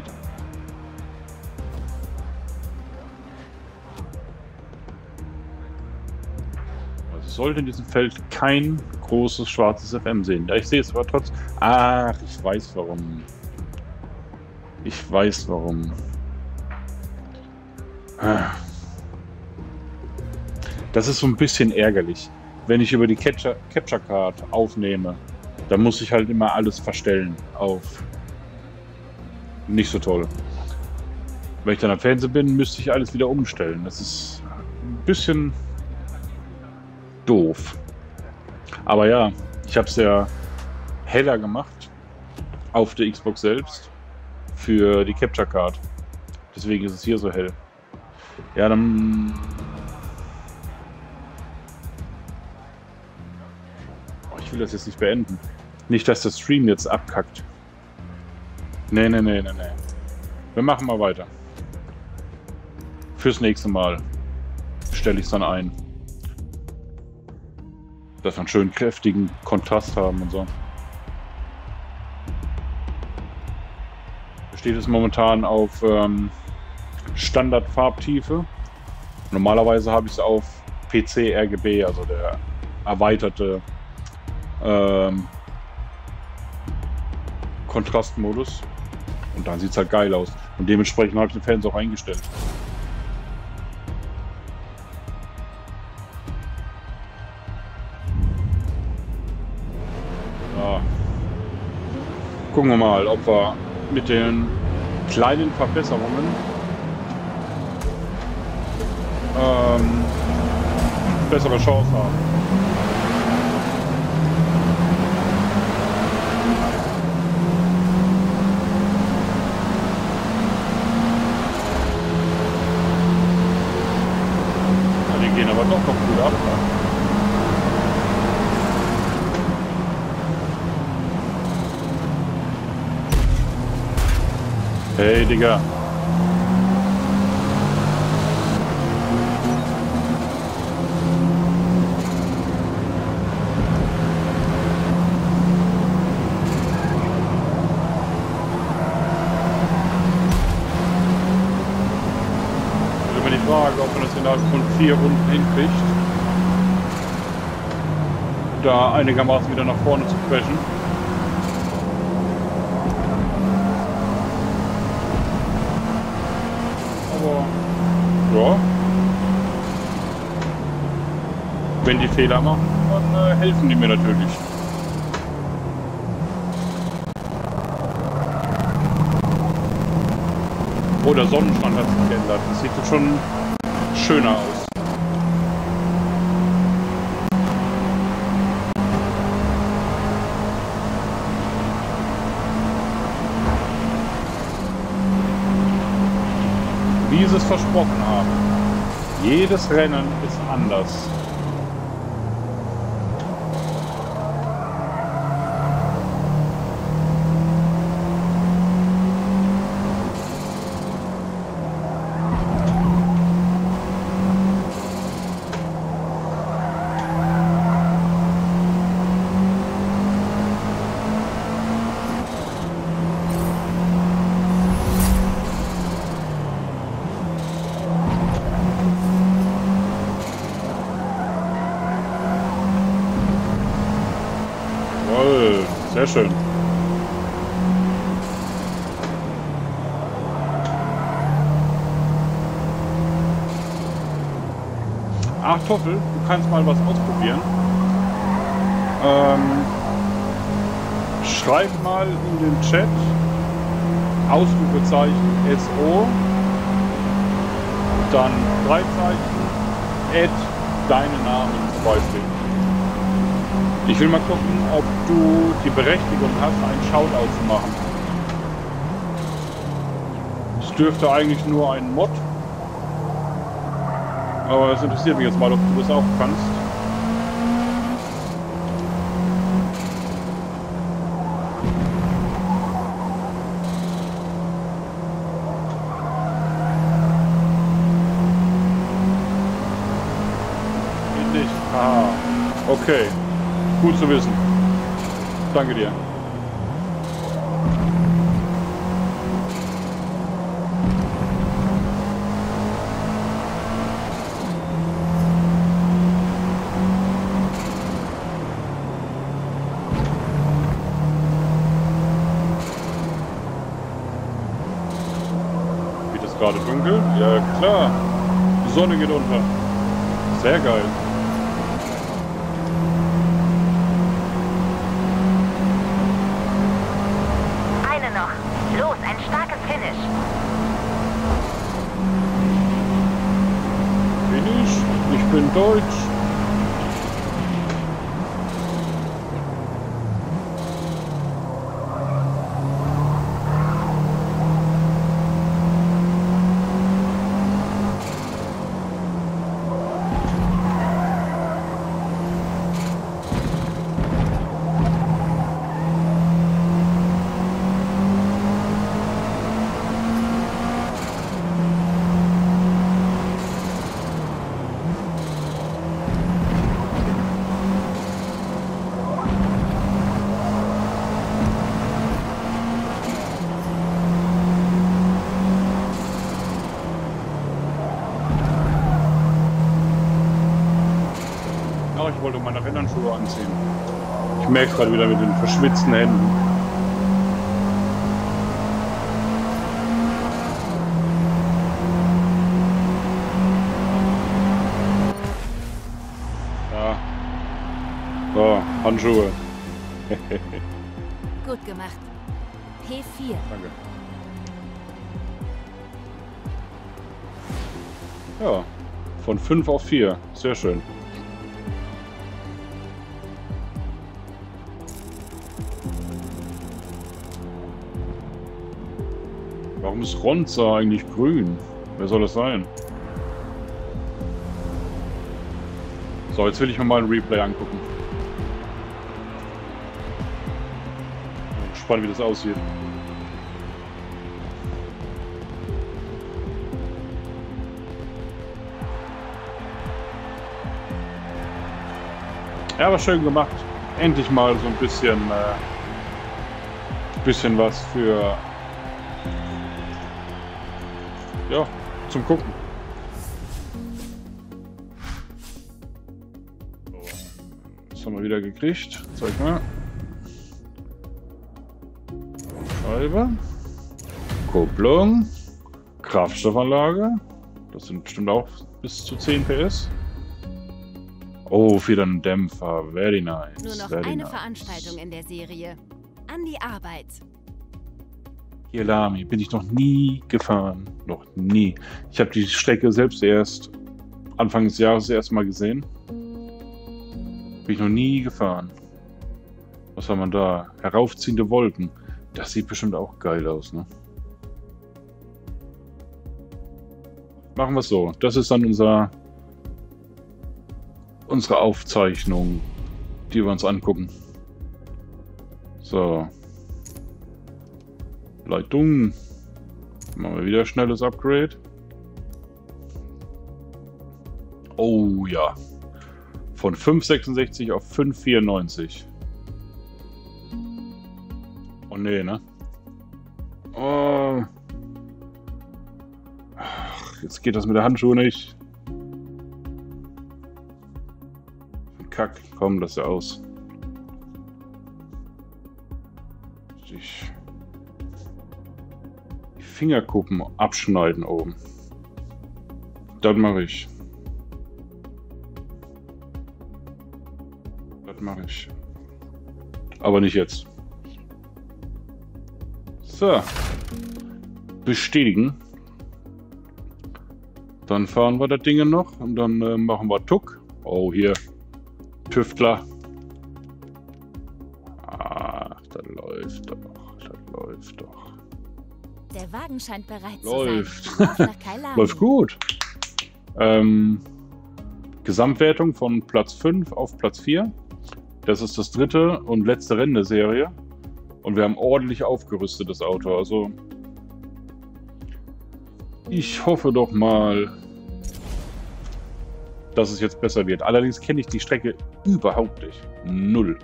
Also ich sollte in diesem Feld kein großes schwarzes F M sehen. Ja, ich sehe es aber trotzdem. Ach, ich weiß warum. Ich weiß warum. Das ist so ein bisschen ärgerlich. Wenn ich über die Capture, Capture Card aufnehme, dann muss ich halt immer alles verstellen auf nicht so toll. Wenn ich dann am Fernsehen bin, müsste ich alles wieder umstellen. Das ist ein bisschen doof. Aber ja, ich habe es ja heller gemacht auf der Xbox selbst für die Capture Card. Deswegen ist es hier so hell. Ja, dann... Oh, ich will das jetzt nicht beenden. Nicht, dass der Stream jetzt abkackt. Nee, nee, nee, nee, nee. Wir machen mal weiter. Fürs nächste Mal stelle ich es dann ein. Dass wir einen schönen kräftigen Kontrast haben und so. Steht es momentan auf ähm, Standard-Farbtiefe. Normalerweise habe ich es auf P C R G B, also der erweiterte ähm, Kontrastmodus. Und dann sieht es halt geil aus. Und dementsprechend habe ich den Fans auch eingestellt. Ja. Gucken wir mal, ob wir mit den kleinen Verbesserungen ähm, bessere Chance haben. Ja, die gehen aber doch noch gut ab. Ne? Hey, Digga. Also mir die Frage, ob man das innerhalb von vier Runden hinkriegt, da einigermaßen wieder nach vorne zu crashen. Ja. Wenn die Fehler machen, dann äh, helfen die mir natürlich. Oh, der Sonnenstand hat sich geändert. Das sieht jetzt schon schöner aus. Wie sie es versprochen haben. Jedes Rennen ist anders. Sehr schön. Ach, Toffel, du kannst mal was ausprobieren. Ähm, schreib mal in den Chat Ausrufezeichen S O, dann Freizeichen, Add deine Namen zum Beispiel. Ich will mal gucken, ob du die Berechtigung hast, einen Shoutout zu machen. Es dürfte eigentlich nur ein Mod. Aber es interessiert mich jetzt mal, ob du das auch kannst. Geht nicht. Ah, okay. Gut zu wissen. Danke dir. Wird es gerade dunkel? Ja klar. Die Sonne geht unter. Sehr geil. Los, ein starkes Finish. Finish? Ich bin deutsch. Ich wollte meine Rennschuhe anziehen. Ich merke es gerade wieder mit den verschwitzten Händen. Ja. So, Handschuhe. Gut gemacht. P vier. Danke. Ja, Von fünf auf vier. Sehr schön. Warum ist Ronza eigentlich grün? Wer soll das sein? So, jetzt will ich mir mal ein Replay angucken. Bin gespannt, wie das aussieht. Ja, aber schön gemacht. Endlich mal so ein bisschen, äh, bisschen was für, ja, zum Gucken. So, das haben wir wieder gekriegt. Zeig mal. Scheibe. Kupplung. Kraftstoffanlage. Das sind bestimmt auch bis zu zehn P S. Oh, wieder ein Dämpfer. Very nice. Nur noch Very eine nice. Veranstaltung in der Serie. An die Arbeit. Hier Lamy bin ich noch nie gefahren. Noch nie. Ich habe die Strecke selbst erst Anfang des Jahres das erste Mal gesehen. Bin ich noch nie gefahren. Was haben wir da? Heraufziehende Wolken. Das sieht bestimmt auch geil aus, ne? Machen wir es so. Das ist dann unser, unsere Aufzeichnung, die wir uns angucken. So. Leitung. Machen wir wieder schnelles Upgrade. Oh ja. Von fünf Komma sechsundsechzig auf fünf Komma vierundneunzig. Oh nee, ne? Oh. Ach, jetzt geht das mit der Handschuhe nicht. Kack, komm, lass ja aus. Ich die Fingerkuppen abschneiden oben. Das mache ich. Das mache ich. Aber nicht jetzt. So. Bestätigen. Dann fahren wir das Ding noch und dann äh, machen wir Tuck. Oh, hier. Tüftler. Ach, das läuft doch. Das läuft doch. Der Wagen scheint bereit Läuft. zu sein. Auf nach Kailami. Läuft gut. Ähm, Gesamtwertung von Platz fünf auf Platz vier. Das ist das dritte und letzte Rennen der Serie. Und wir haben ordentlich aufgerüstet, das Auto. Also, ich hoffe doch mal, dass es jetzt besser wird. Allerdings kenne ich die Strecke überhaupt nicht. Null.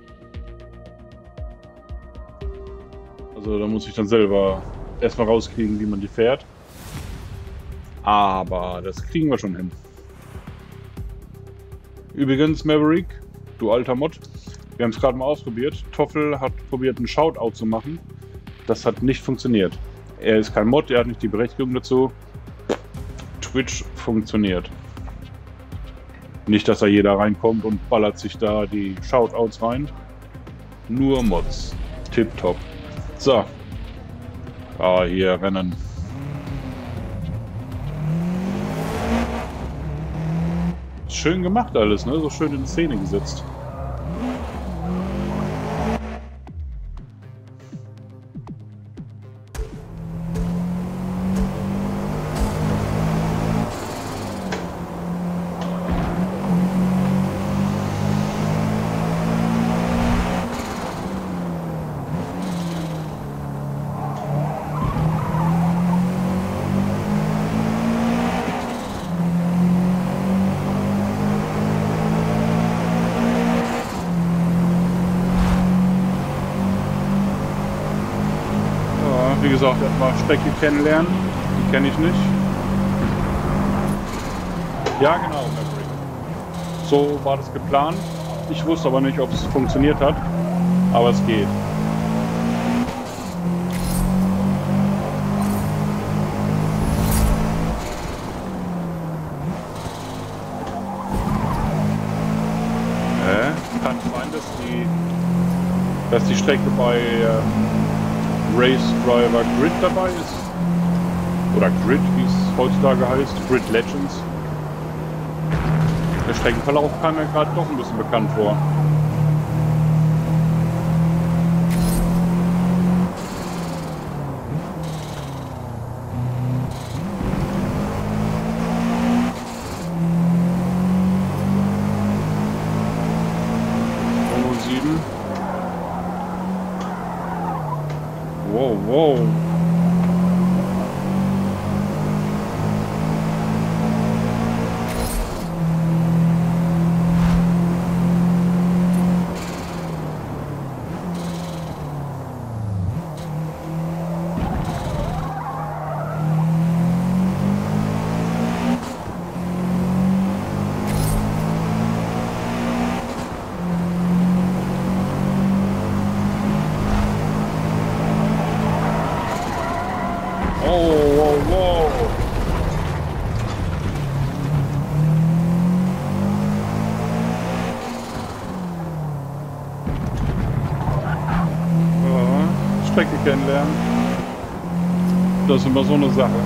Also, da muss ich dann selber erstmal rauskriegen, wie man die fährt. Aber das kriegen wir schon hin. Übrigens, Maverick, du alter Mod, wir haben es gerade mal ausprobiert. Toffel hat probiert, einen Shoutout zu machen. Das hat nicht funktioniert. Er ist kein Mod, er hat nicht die Berechtigung dazu. Twitch funktioniert. Nicht, dass da jeder reinkommt und ballert sich da die Shoutouts rein. Nur Mods. Tipptopp. So. Ah, hier rennen. Schön gemacht alles, ne? So schön in Szene gesetzt. Wie gesagt, erstmal Strecke kennenlernen. Die kenne ich nicht. Ja, genau, Maverick. So war das geplant. Ich wusste aber nicht, ob es funktioniert hat. Aber es geht. Äh, kann sein, dass die, dass die Strecke bei ähm, Race Driver Grid dabei ist. Oder Grid, wie es heutzutage heißt. Grid Legends. Der Streckenverlauf kam mir gerade doch ein bisschen bekannt vor. zweihundertsieben. Wow, wow. Strecke kennenlernen. Das ist immer so eine Sache.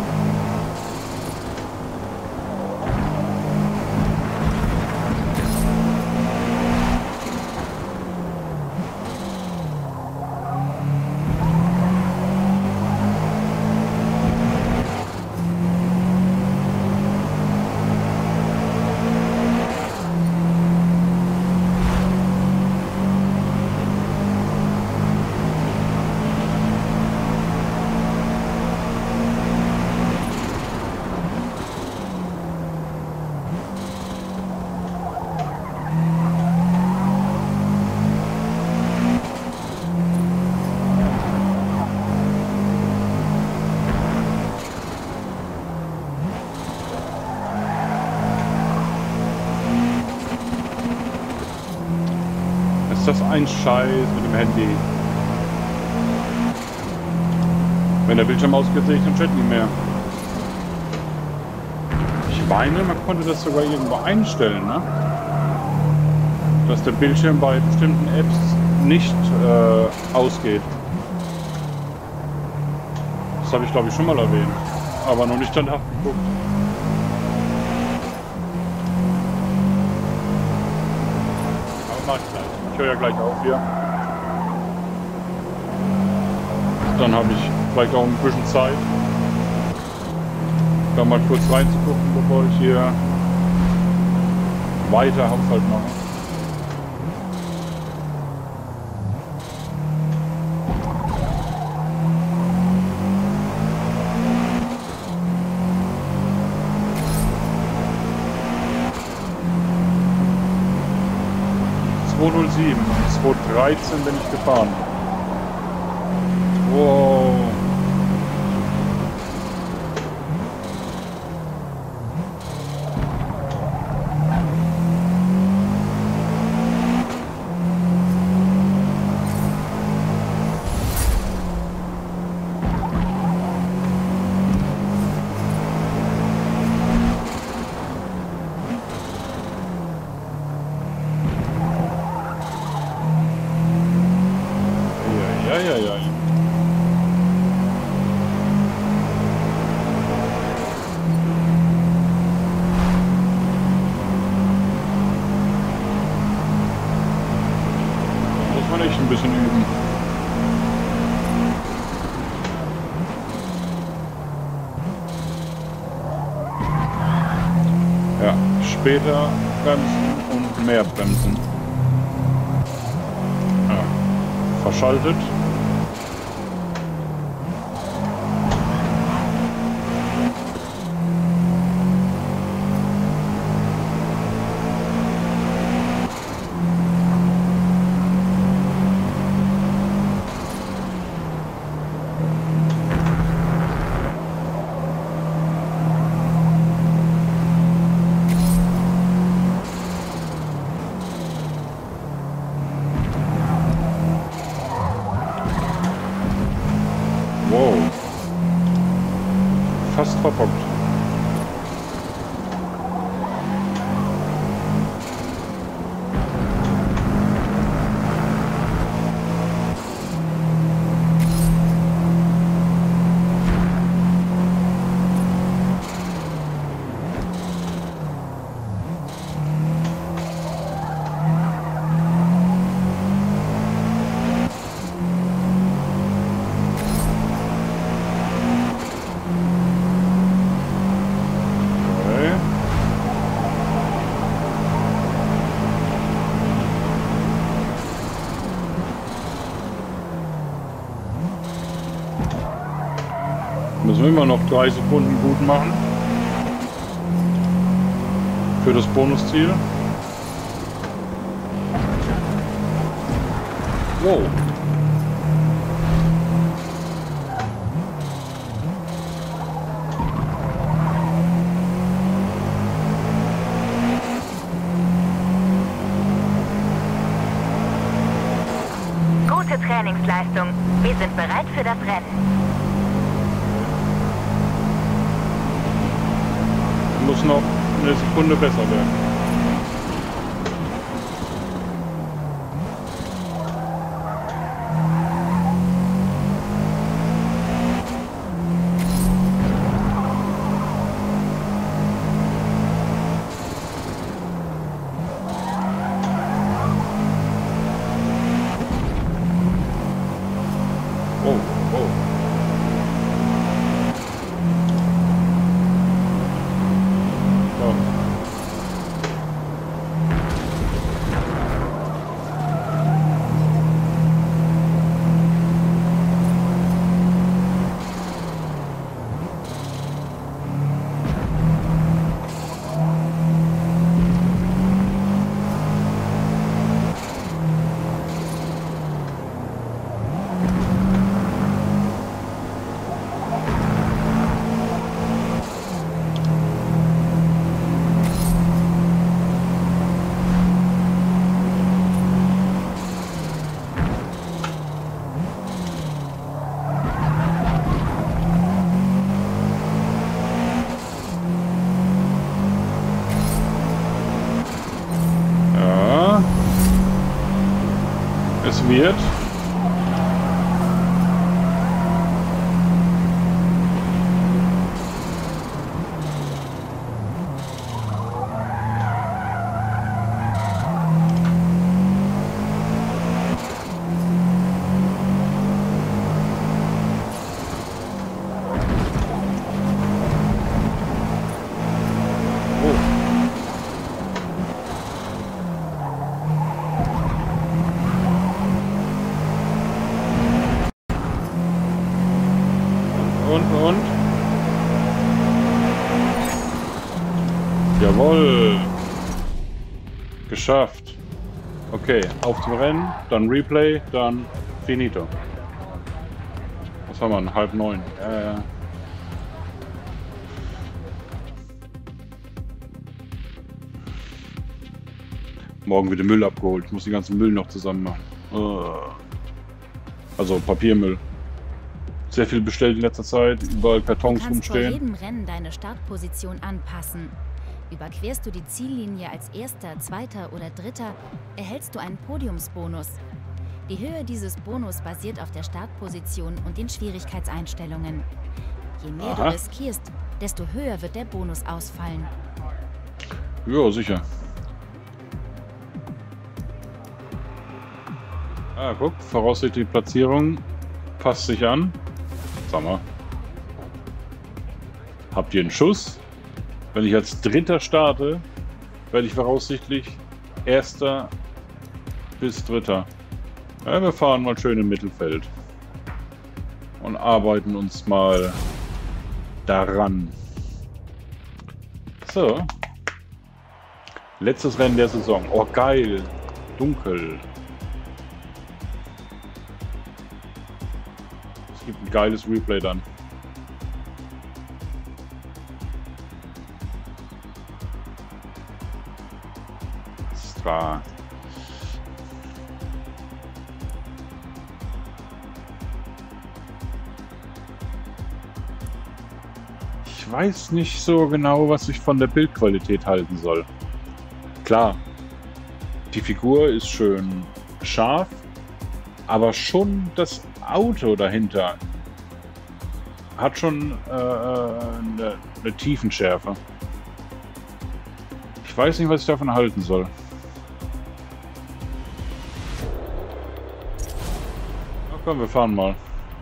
Ist das ein Scheiß mit dem Handy? Wenn der Bildschirm ausgeht, sehe ich den Chat nicht mehr. Ich meine, man konnte das sogar irgendwo einstellen, ne? Dass der Bildschirm bei bestimmten Apps nicht äh, ausgeht. Das habe ich, glaube ich, schon mal erwähnt. Aber noch nicht danach geguckt. Aber mach ich gleich. Ich höre ja gleich auf hier. Dann habe ich vielleicht auch ein bisschen Zeit, da mal kurz reinzugucken, bevor ich hier weiter Haushalt mache. zweihundertsieben, zweihundertdreizehn bin ich gefahren. Wow. Ja, ja, ja. Muss man echt ein bisschen üben. Ja, später bremsen und mehr bremsen. Ja, verschaltet. Wow. Fast verbockt. Müssen wir immer noch drei Sekunden gut machen. Für das Bonusziel. Wow. Gute Trainingsleistung. Wir sind bereit für das Rennen. Muss noch eine Sekunde besser werden. Oh, oh. Es wird. Und, und. Jawohl. Geschafft. Okay, auf zum Rennen, dann Replay, dann Finito. Was haben wir denn? Halb neun. Ja, ja. Morgen wird der Müll abgeholt. Ich muss den ganzen Müll noch zusammen machen. Also Papiermüll. Sehr viel bestellt in letzter Zeit, überall Kartons rumstehen. Du kannst vor jedem Rennen deine Startposition anpassen. Überquerst du die Ziellinie als Erster, Zweiter oder Dritter, erhältst du einen Podiumsbonus. Die Höhe dieses Bonus basiert auf der Startposition und den Schwierigkeitseinstellungen. Je mehr Aha. du riskierst, desto höher wird der Bonus ausfallen. Ja, sicher. Ah, guck, voraussichtliche Platzierung passt sich an. Sag mal. Habt ihr einen Schuss? Wenn ich als Dritter starte, werde ich voraussichtlich Erster bis Dritter. Ja, wir fahren mal schön im Mittelfeld. Und arbeiten uns mal daran. So. Letztes Rennen der Saison. Oh, geil. Dunkel. Es gibt ein geiles Replay dann. Stra. Ich weiß nicht so genau, was ich von der Bildqualität halten soll. Klar, die Figur ist schön scharf, aber schon das Auto dahinter hat schon äh, eine, eine Tiefenschärfe. Ich weiß nicht, was ich davon halten soll. Na komm, wir fahren mal.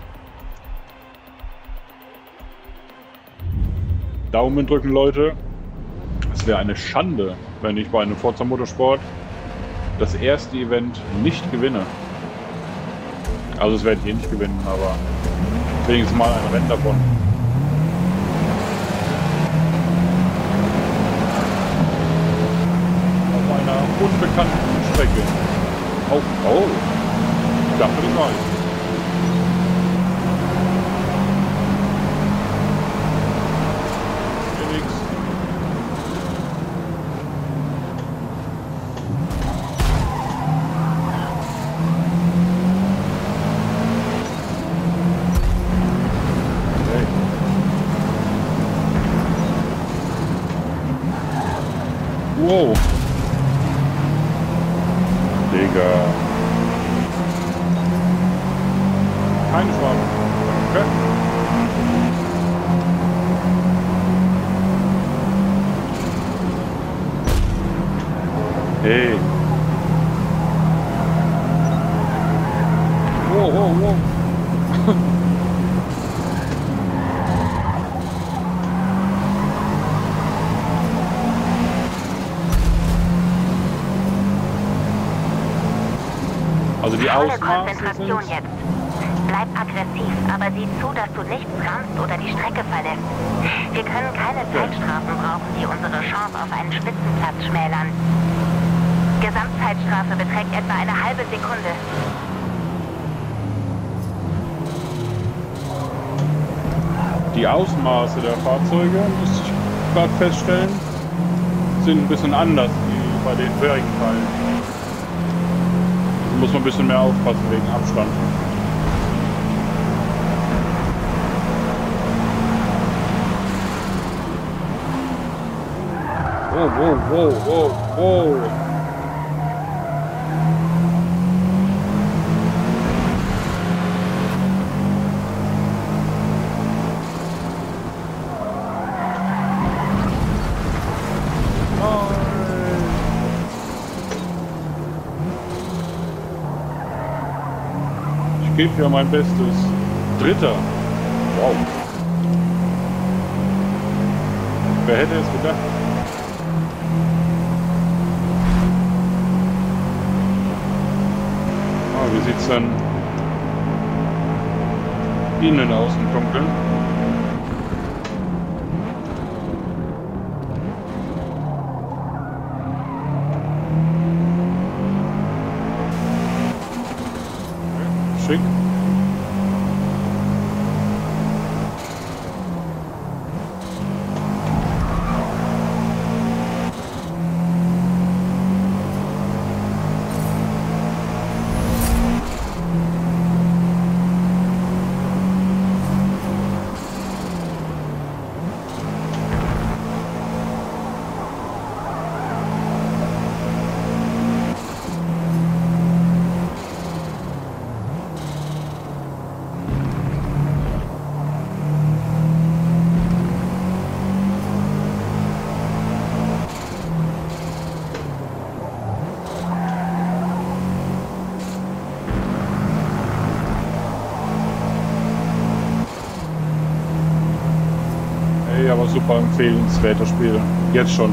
Daumen drücken, Leute. Es wäre eine Schande, wenn ich bei einem Forza Motorsport das erste Event nicht gewinne. Also, es werde ich eh nicht gewinnen, aber wenigstens mal ein Rennen davon. Kantenstrecke. Oh, oh. Ich dachte, das war ich. Hier nix. Okay. Wow. Digga. Keine Schwaben. Okay. Hey. Wow, wow, wow. Also die Volle Ausmaße Konzentration sind... jetzt. Bleib aggressiv, aber sieh zu, dass du nichts rammst oder die Strecke verlässt. Wir können keine Zeitstrafen brauchen, die unsere Chance auf einen Spitzenplatz schmälern. Gesamtzeitstrafe beträgt etwa eine halbe Sekunde. Die Ausmaße der Fahrzeuge, muss ich gerade feststellen, sind ein bisschen anders wie bei den vorherigen Teilen. Da muss man ein bisschen mehr aufpassen wegen Abstand. Wow, wow, wow, wow, wow. Ich gebe ja mein Bestes. Dritter. Wow. Wer hätte es gedacht? Ah, wie sieht's dann innen aus im Dunkeln? Schick. Aber super empfehlenswertes Spiel. Jetzt schon.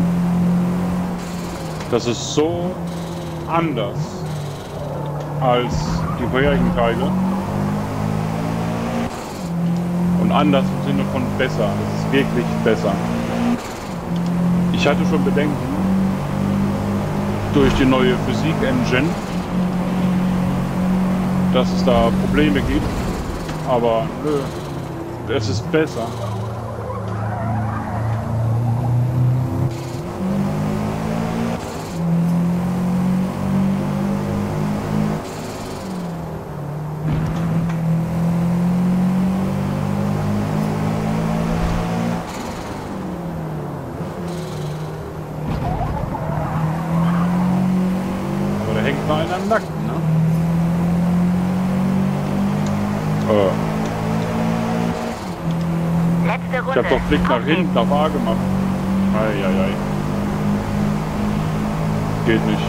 Das ist so anders als die vorherigen Teile. Und anders im Sinne von besser. Es ist wirklich besser. Ich hatte schon Bedenken durch die neue Physik-Engine, dass es da Probleme gibt. Aber nö, es ist besser. Einer im Nacken, ne? Äh. Letzte Runde. Ich hab doch Blick nach hinten auf A gemacht. Eieiei. Geht nicht.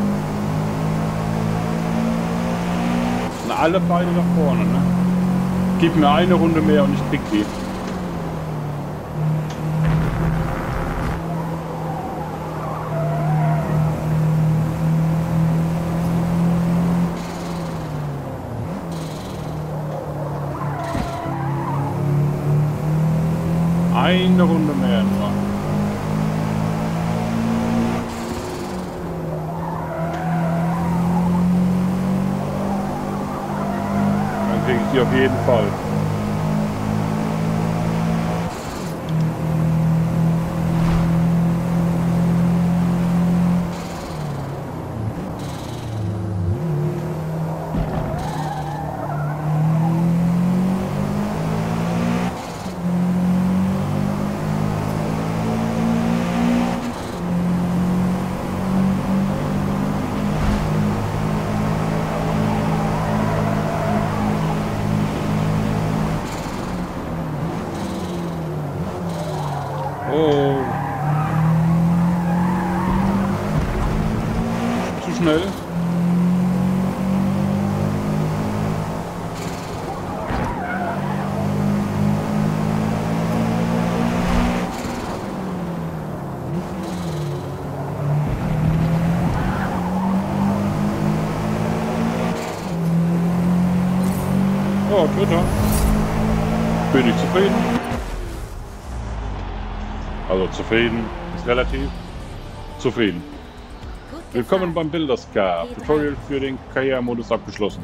Alle beide nach vorne, ne? Gib mir eine Runde mehr und ich krieg die. Eine Runde mehr nur. Dann kriege ich die auf jeden Fall. Oh. Zu schnell. Oh, Twitter. Bin ich zufrieden. Also zufrieden ist relativ. Zufrieden. Gut Willkommen gefahren. beim Bilderscar. Tutorial für den K I-Modus abgeschlossen.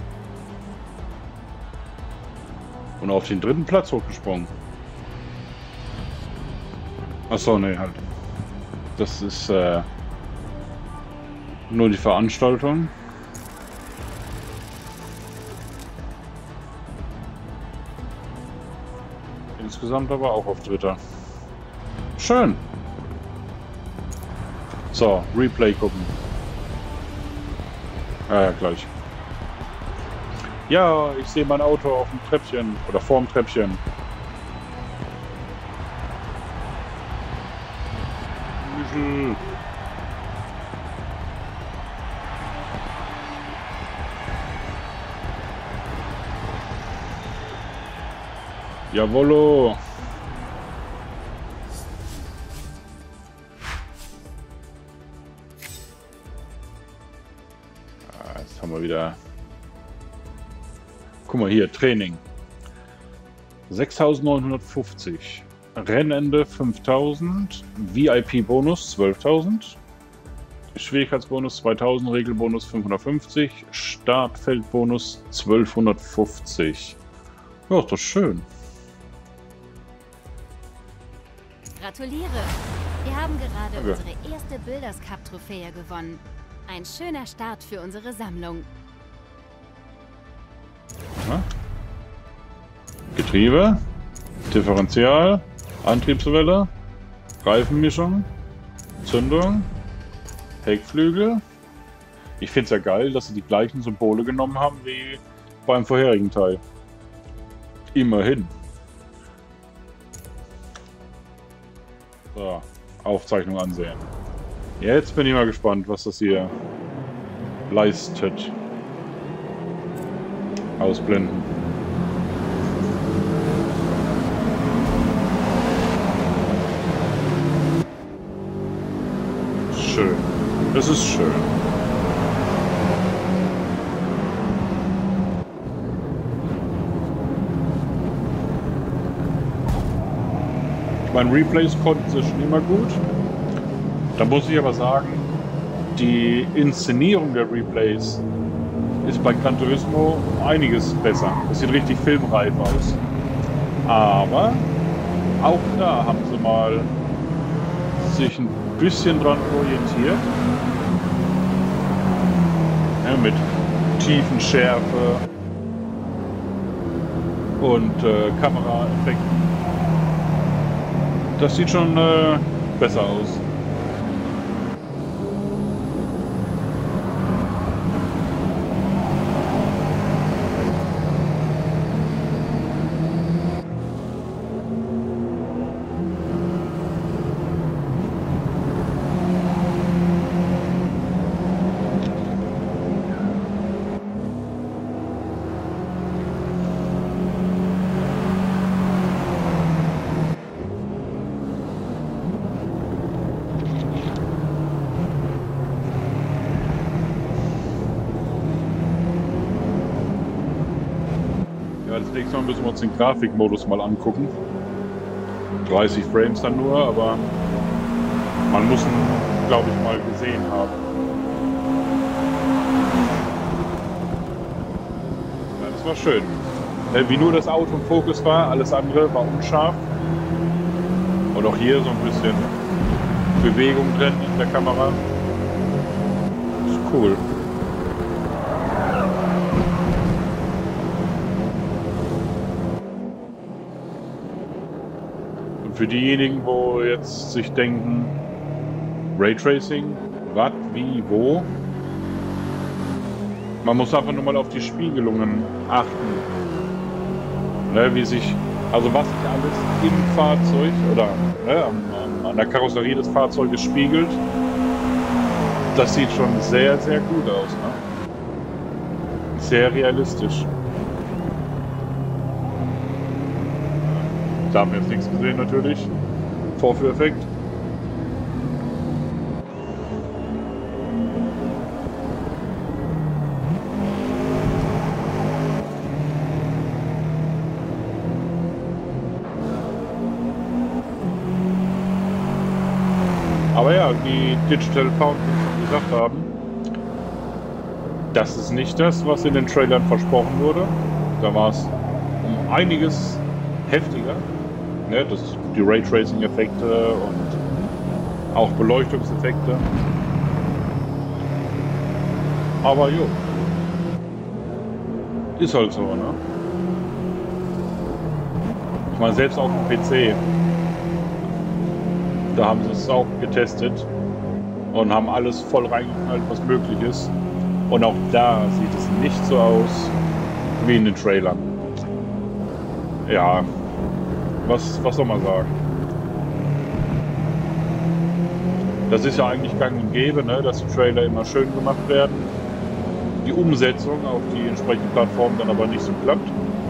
Und auf den dritten Platz hochgesprungen. Achso, ne, halt. Das ist äh, nur die Veranstaltung. Insgesamt aber auch auf Dritter. Schön. So, Replay gucken. Ah ja, gleich. Ja, ich sehe mein Auto auf dem Treppchen oder vorm Treppchen. Michel. Jawollo. Ah, jetzt haben wir wieder... Guck mal hier, Training. sechstausendneunhundertfünfzig. Rennende fünftausend. V I P-Bonus zwölftausend. Schwierigkeitsbonus zweitausend. Regelbonus fünfhundertfünfzig. Startfeldbonus zwölfhundertfünfzig. Ja, ist doch schön. Gratuliere! Wir haben gerade Danke. unsere erste Builders Cup Trophäe gewonnen. Ein schöner Start für unsere Sammlung. Ja. Getriebe, Differential, Antriebswelle, Reifenmischung, Zündung, Heckflügel. Ich finde es ja geil, dass sie die gleichen Symbole genommen haben wie beim vorherigen Teil. Immerhin. So, Aufzeichnung ansehen. Jetzt bin ich mal gespannt, was das hier leistet. Ausblenden. Schön. Das ist schön. Ich meine, Replays konnten sie schon immer gut. Da muss ich aber sagen, die Inszenierung der Replays ist bei Gran Turismo einiges besser. Es sieht richtig filmreif aus. Aber auch da haben sie mal sich ein bisschen dran orientiert. Ja, mit Tiefenschärfe und äh, Kameraeffekten. Das sieht schon äh, besser aus. nächste Mal müssen wir uns den Grafikmodus mal angucken. dreißig Frames dann nur, aber man muss ihn, glaube ich, mal gesehen haben. Ja, das war schön. Wie nur das Auto im Fokus war, alles andere war unscharf. Und auch hier so ein bisschen Bewegung drin in der Kamera. Ist cool. Und für diejenigen, wo jetzt sich denken, Raytracing, was, wie, wo? Man muss einfach nur mal auf die Spiegelungen achten. Ne, wie sich, also was sich alles im Fahrzeug oder ne, an, an der Karosserie des Fahrzeuges spiegelt, das sieht schon sehr, sehr gut aus. Ne? Sehr realistisch. Da haben wir jetzt nichts gesehen natürlich. Vorführeffekt. Aber ja, die Digital Found, wie wir gesagt haben, das ist nicht das, was in den Trailern versprochen wurde. Da war es um einiges heftiger. Ne, das, die Raytracing-Effekte und auch Beleuchtungseffekte. Aber jo, ist halt so, ne? Ich meine, selbst auf dem P C, da haben sie es auch getestet und haben alles voll reingeknallt, was möglich ist. Und auch da sieht es nicht so aus wie in den Trailern. Ja, was, was soll man sagen? Das ist ja eigentlich gang und gäbe, ne, dass die Trailer immer schön gemacht werden. Die Umsetzung auf die entsprechenden Plattformen dann aber nicht so klappt.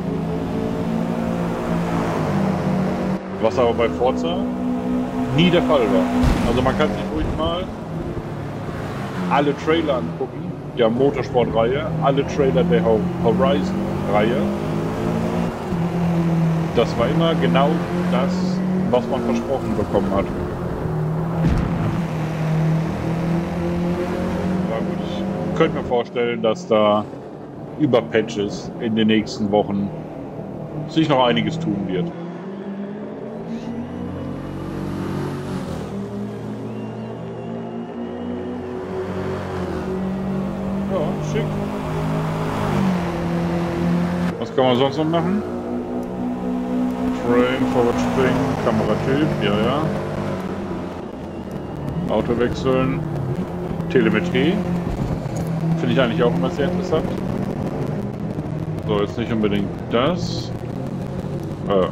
Was aber bei Forza nie der Fall war. Also man kann sich ruhig mal alle Trailer angucken, der Motorsport-Reihe, alle Trailer der Horizon-Reihe. Das war immer genau das, was man versprochen bekommen hat. Aber gut, ich könnte mir vorstellen, dass da über Patches in den nächsten Wochen sich noch einiges tun wird. Schick. Was kann man sonst noch machen? Frame, Forward Spring, Kameratyp, ja, ja. Auto wechseln. Telemetrie. Finde ich eigentlich auch immer sehr interessant. So, jetzt nicht unbedingt das. Äh.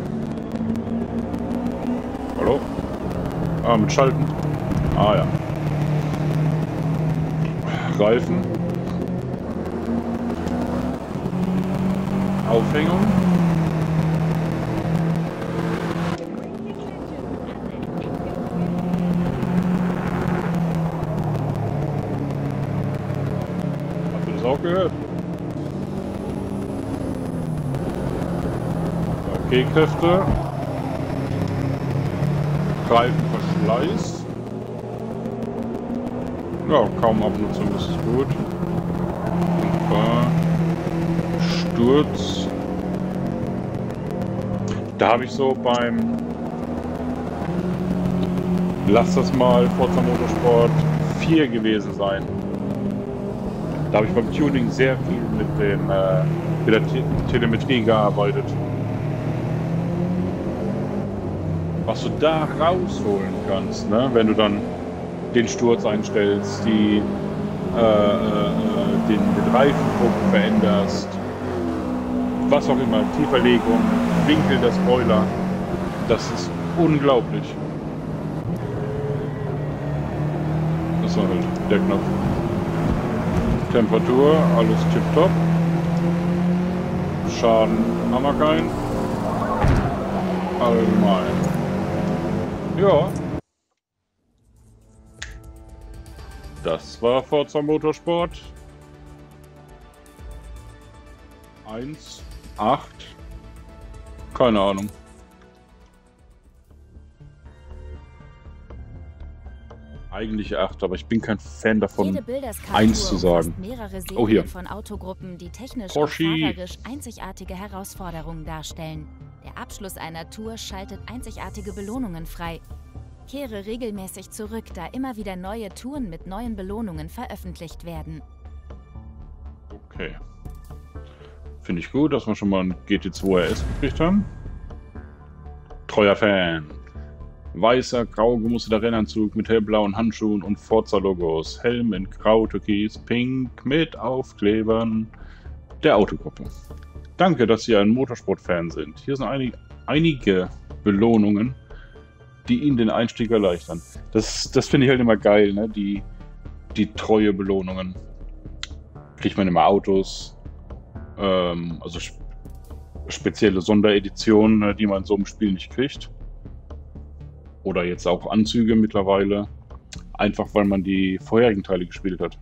Hallo? Ah, mit Schalten. Ah, ja. Reifen. Aufhängung. Habt ihr das auch gehört? G-Kräfte. Reifenverschleiß. Ja, kaum Abnutzung, das ist gut. Sturz. Da habe ich so beim, lass das mal Forza Motorsport vier gewesen sein. Da habe ich beim Tuning sehr viel mit, den, äh, mit der Te Telemetrie gearbeitet. Was du da rausholen kannst, ne? Wenn du dann den Sturz einstellst, die, äh, äh, den, den Reifendruck veränderst, was auch immer, Tieferlegung, Winkel der Spoiler, das ist unglaublich. Das war halt der Knopf. Temperatur, alles tipptopp. Schaden haben wir keinen. Allgemein. Ja. Das war Forza Motorsport. eins, acht, Keine Ahnung. Eigentlich acht, aber ich bin kein Fan davon, eins zu sagen. Oh, hier. Von Autogruppen, die technisch Porsche. und fahrerisch einzigartige Herausforderungen darstellen. Der Abschluss einer Tour schaltet einzigartige Belohnungen frei. Kehre regelmäßig zurück, da immer wieder neue Touren mit neuen Belohnungen veröffentlicht werden. Okay. Finde ich gut, dass wir schon mal ein G T zwei R S gekriegt haben. Treuer Fan. Weißer, grau gemusterter Rennanzug mit hellblauen Handschuhen und Forza-Logos. Helm in grau, türkis, pink mit Aufklebern der Autogruppe. Danke, dass Sie ein Motorsport-Fan sind. Hier sind einig, einige Belohnungen, die Ihnen den Einstieg erleichtern. Das, das finde ich halt immer geil, ne? Die, die treue Belohnungen. Kriegt man immer Autos, ähm, also sp spezielle Sondereditionen, ne, die man so im Spiel nicht kriegt. Oder jetzt auch Anzüge mittlerweile. Einfach weil man die vorherigen Teile gespielt hat.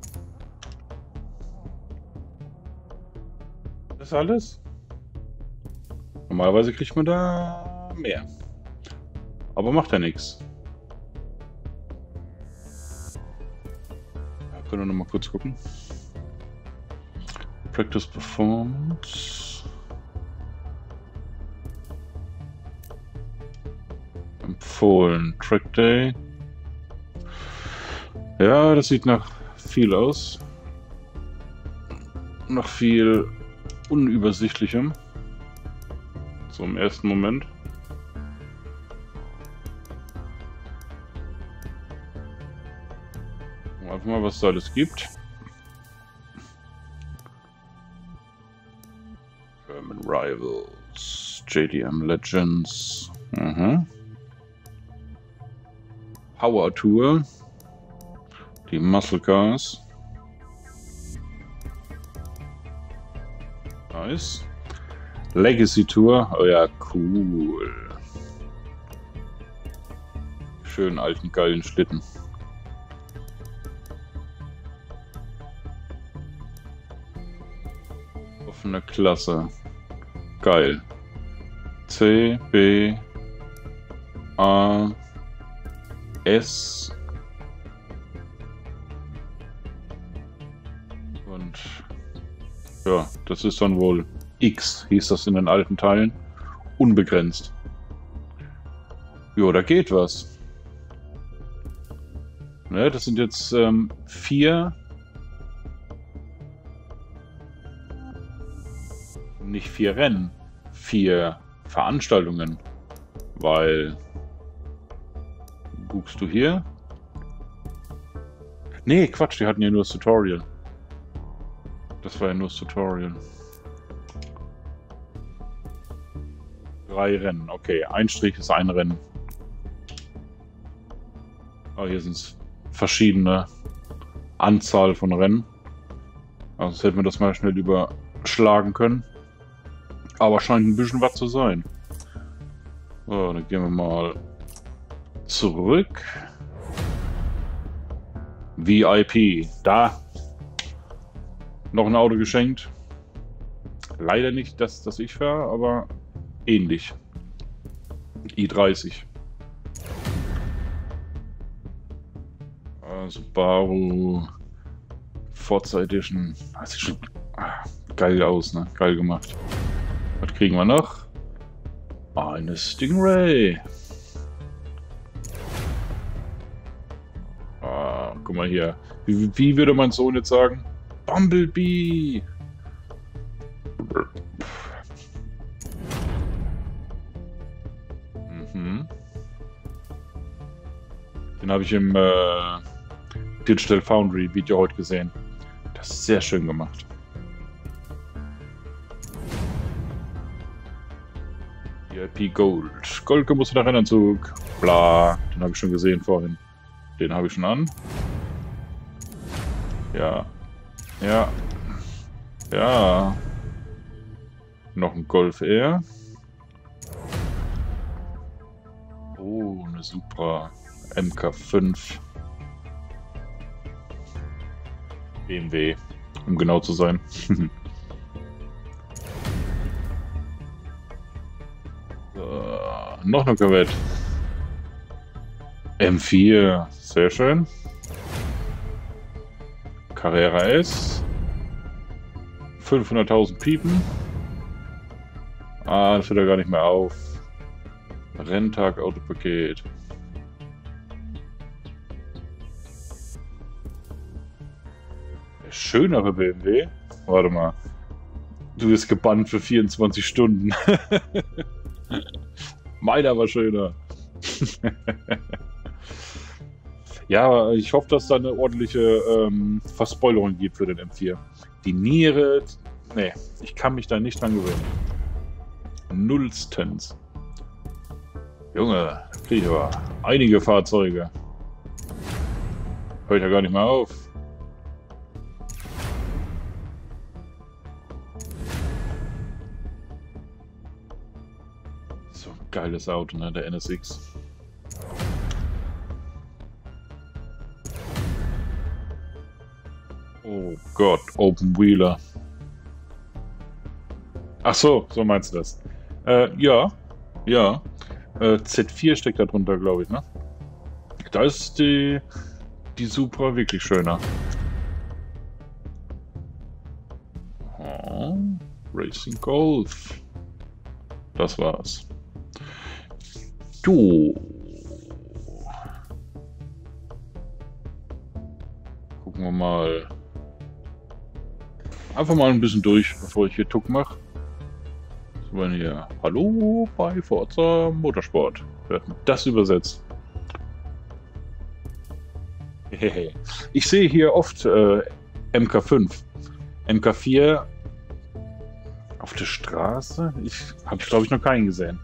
Das ist alles? Normalerweise kriegt man da mehr. Aber macht ja nichts. Ja, können wir noch mal kurz gucken. Practice Performance. Empfohlen. Track Day. Ja, das sieht nach viel aus. Nach viel Unübersichtlichem. So im ersten Moment. Einfach mal, was es da alles gibt. German Rivals. J D M Legends. Mhm. Power Tour. Die Muscle Cars. Nice. Legacy Tour. Oh ja, cool. Schönen alten, geilen Schlitten. Offene Klasse. Geil. C, B, A, S und ja, das ist dann wohl X, hieß das in den alten Teilen. Unbegrenzt. Jo, da geht was. Ne, das sind jetzt ähm, vier. Nicht vier Rennen, vier Veranstaltungen. Weil. Guckst du hier? Nee, Quatsch, die hatten ja nur das Tutorial. Das war ja nur das Tutorial. Drei Rennen, okay. Ein Strich ist ein Rennen. Aber hier sind es verschiedene Anzahl von Rennen. Also hätten wir das mal schnell überschlagen können. Aber scheint ein bisschen was zu sein. So, dann gehen wir mal zurück. V I P. Da. Noch ein Auto geschenkt. Leider nicht das, das ich fahre, aber ähnlich. i dreißig. Subaru Forza Edition. Das sieht schon geil aus, ne? Geil gemacht. Was kriegen wir noch? Eine Stingray. Ah, guck mal hier. Wie, wie würde mein Sohn jetzt sagen? Bumblebee. Mhm. Den habe ich im äh, Digital Foundry Video heute gesehen. Das ist sehr schön gemacht. V I P Gold. Gold gemusterter Rennanzug. Bla. Den habe ich schon gesehen vorhin. Den habe ich schon an. Ja. Ja. Ja. Noch ein Golf R. Oh, eine Supra M K fünf. B M W, um genau zu sein. noch eine Corvette. M vier, sehr schön. Carrera S. fünfhunderttausend Piepen. Ah, das hört ja gar nicht mehr auf. Renntag, Autopaket. Schönere B M W. Warte mal. Du bist gebannt für vierundzwanzig Stunden. Meiner war schöner. Ja, ich hoffe, dass da eine ordentliche ähm, Verspoilerung gibt für den M vier. Die Niere. Nee, ich kann mich da nicht dran gewöhnen. Nullstens. Junge, da kriege ich aber einige Fahrzeuge. Hört ja gar nicht mehr auf. So ein geiles Auto, ne? Der N S X. Oh Gott, Open Wheeler. Ach so, so meinst du das? Äh, ja, ja. Äh, Z vier steckt da drunter, glaube ich, ne? Da ist die, die Supra wirklich schöner. Oh, Racing Golf. Das war's. Du. Gucken wir mal. Einfach mal ein bisschen durch, bevor ich hier Tuck mache. So, wenn hier. Hallo bei Forza Motorsport. Wer hat das übersetzt? Hehehe. Ich sehe hier oft äh, M K fünf. M K vier auf der Straße? Ich habe, glaube ich, noch keinen gesehen.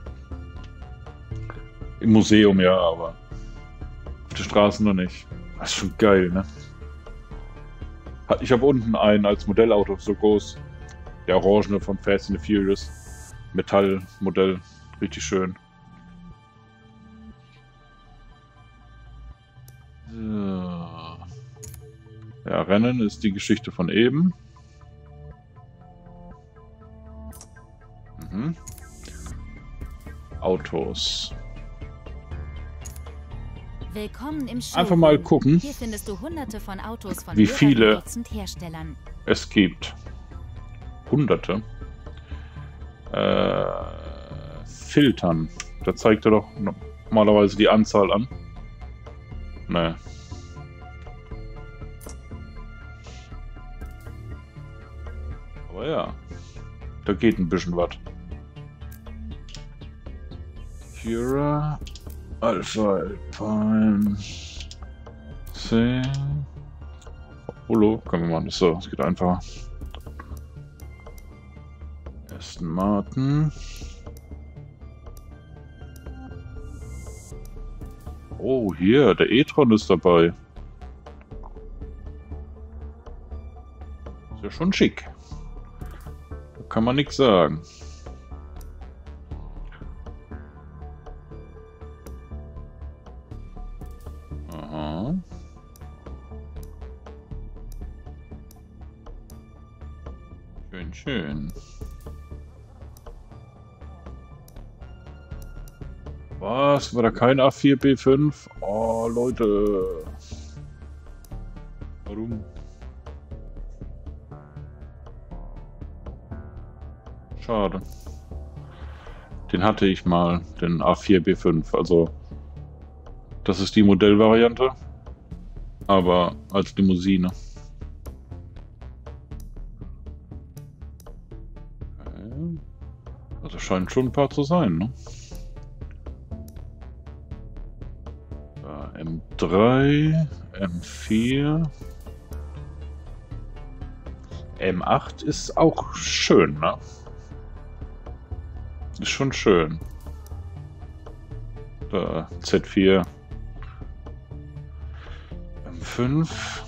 Im Museum ja, aber auf der Straße noch nicht. Das ist schon geil, ne? Ich habe unten einen als Modellauto, so groß. Der Orangene von Fast and the Furious. Metallmodell. Richtig schön. So. Ja, Rennen ist die Geschichte von eben. Mhm. Autos. Willkommen im Showroom. Einfach mal gucken, Hier findest du hunderte von Autos von wie viele Dutzend Herstellern. es gibt. Hunderte. Äh, filtern. Da zeigt er doch normalerweise die Anzahl an. Ne. Aber ja. Da geht ein bisschen was. Cura. Alpha Alpine. C. Polo. Können wir machen. So, es geht einfacher. Aston Martin. Oh, hier, der e-tron ist dabei. Ist ja schon schick. Da kann man nichts sagen. Aha. Schön, schön. Was? War da kein A vier B fünf? Oh, Leute. Warum? Schade. Den hatte ich mal, den A vier B fünf. Also, das ist die Modellvariante. Aber als Limousine. Okay. Also scheint schon ein paar zu sein, ne? M drei, M vier, M acht ist auch schön, ne? Ist schon schön. Da, Z vier, M fünf.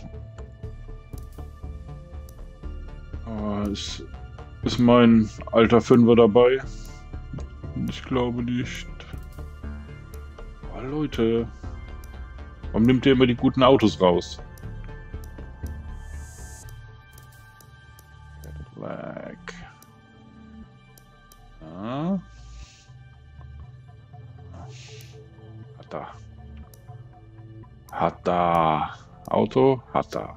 Oh, ist, ist mein alter Fünfer dabei? Ich glaube nicht. Oh, Leute. Warum nimmt ihr immer die guten Autos raus? Cadillac. Ja. Hat da. Auto hat da.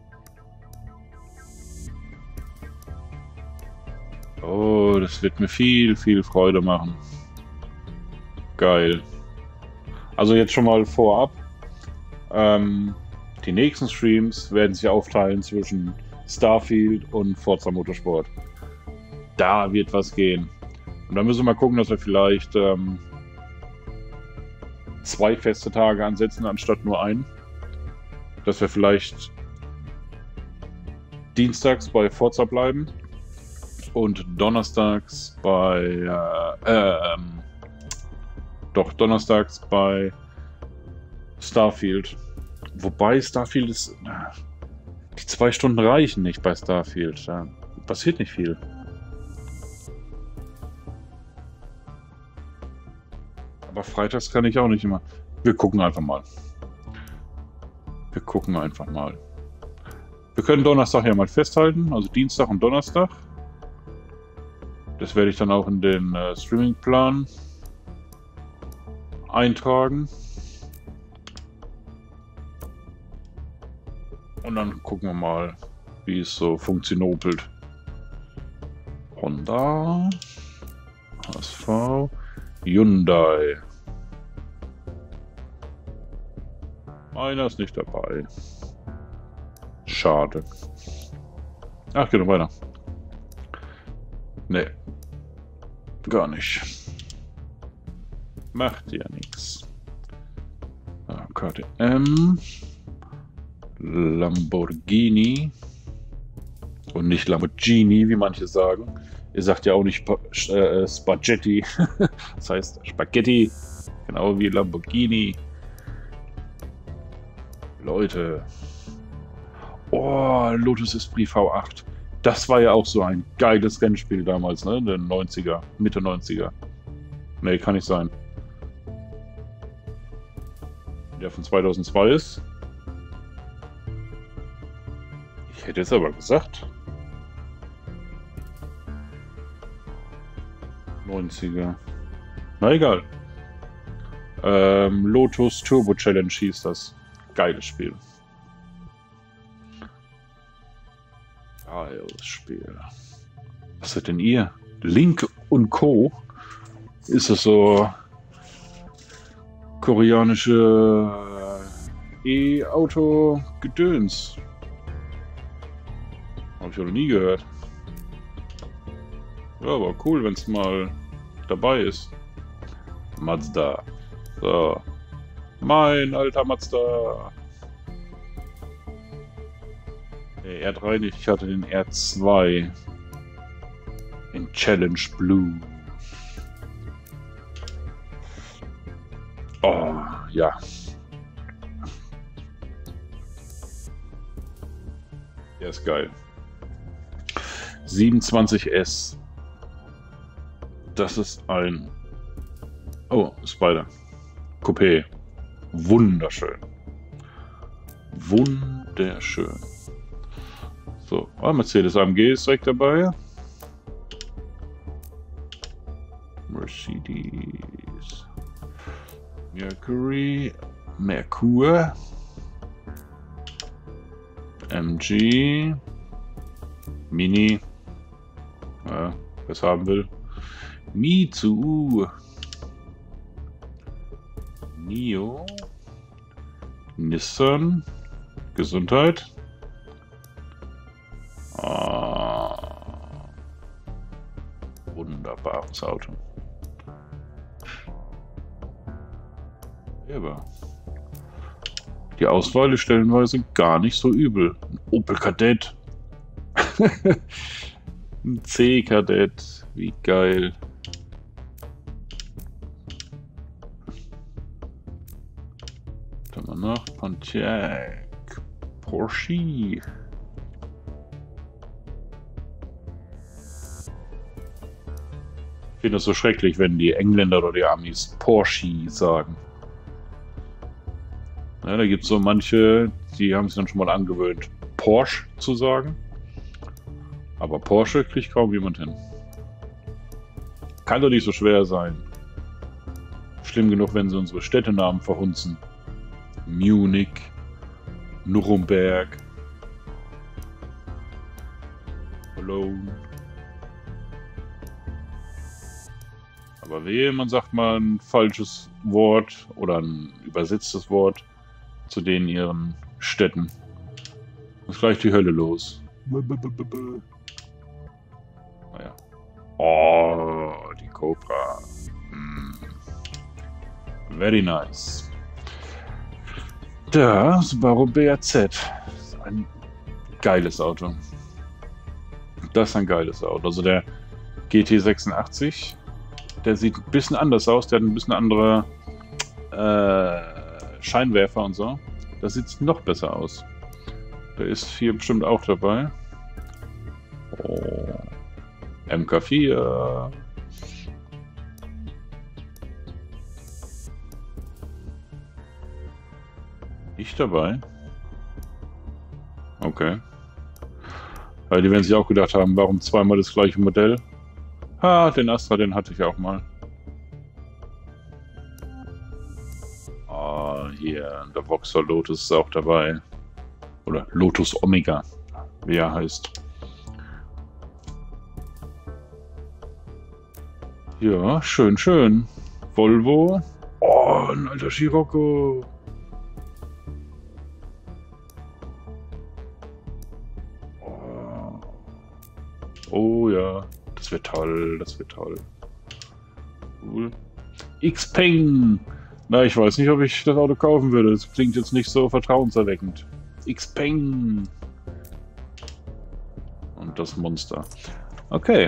Oh, das wird mir viel, viel Freude machen. Geil. Also jetzt schon mal vorab. Ähm, die nächsten Streams werden sich aufteilen zwischen Starfield und Forza Motorsport. Da wird was gehen. Und da müssen wir mal gucken, dass wir vielleicht ähm, zwei feste Tage ansetzen, anstatt nur einen. Dass wir vielleicht dienstags bei Forza bleiben und donnerstags bei äh, äh, ähm, doch donnerstags bei Starfield. Wobei Starfield ist, die zwei Stunden reichen nicht bei Starfield. Da passiert nicht viel. Aber freitags kann ich auch nicht immer. Wir gucken einfach mal. Wir gucken einfach mal. Wir können Donnerstag ja mal festhalten, also Dienstag und Donnerstag. Das werde ich dann auch in den äh, Streamingplan eintragen. Und dann gucken wir mal, wie es so funktionopelt. Honda, H S V, Hyundai. Meiner ist nicht dabei. Schade. Ach, geht noch weiter. Nee. Gar nicht. Macht ja nichts. K T M. Lamborghini. Und nicht Lamborghini, wie manche sagen. Ihr sagt ja auch nicht äh, Spaghetti. Das heißt Spaghetti. Genau wie Lamborghini. Leute. Oh, Lotus Esprit V acht. Das war ja auch so ein geiles Rennspiel damals, ne? In den neunziger, Mitte neunziger. Ne, kann nicht sein. Der von zweitausendzwei ist. Ich hätte es aber gesagt. neunziger. Na egal. Ähm, Lotus Turbo Challenge hieß das. Geiles Spiel. Geiles Spiel. Was seid denn ihr? Link und Co. Ist das so koreanische E-Auto-Gedöns? Habe ich noch nie gehört. Ja, aber cool, wenn es mal dabei ist. Mazda. So. Mein alter Mazda. Der R drei nicht, ich hatte den R zwei. In Challenge Blue. Oh, ja. Der ist geil. siebenundzwanzig S. Das ist ein... Oh, Spider. Coupé. Wunderschön. Wunderschön. So, oh, Mercedes A M G ist direkt dabei. Mercedes. Mercury. Merkur. M G. Mini. Ja, wer es haben will. Mitsu. Nio. Nissan. Gesundheit. Ah, wunderbares Auto. Aber die Auswahl ist stellenweise gar nicht so übel. Ein Opel Kadett. Ein C-Kadett. Wie geil. Dann mal nach Pontiac. Porsche. Ich finde das so schrecklich, wenn die Engländer oder die Amis Porsche sagen. Ja, da gibt es so manche, die haben sich dann schon mal angewöhnt, Porsche zu sagen. Aber Porsche kriegt kaum jemand hin. Kann doch nicht so schwer sein. Schlimm genug, wenn sie unsere Städtenamen verhunzen. Munich, Nuremberg, Cologne. Aber wehe, man sagt mal ein falsches Wort oder ein übersetztes Wort zu den ihren Städten. Ist gleich die Hölle los. Naja. Oh, die Cobra. Mm. Very nice. Das Subaru B R Z. Das ist ein geiles Auto. Das ist ein geiles Auto. Also der G T sechsundachtzig, der sieht ein bisschen anders aus. Der hat ein bisschen andere äh, Scheinwerfer und so. Das sieht noch besser aus. Der ist hier bestimmt auch dabei. Oh. M K vier. Ich dabei? Okay. Weil die werden sich auch gedacht haben, warum zweimal das gleiche Modell? Ha, den Astra, den hatte ich auch mal. Ah, hier, der Vauxhall Lotus ist auch dabei. Oder Lotus Omega, wie er heißt. Ja, schön, schön. Volvo. Oh, ein alter Scirocco. Oh. Oh ja, das wird toll, das wird toll. Cool. Xpeng. Na, ich weiß nicht, ob ich das Auto kaufen würde. Das klingt jetzt nicht so vertrauenserweckend. Xpeng. Und das Monster. Okay.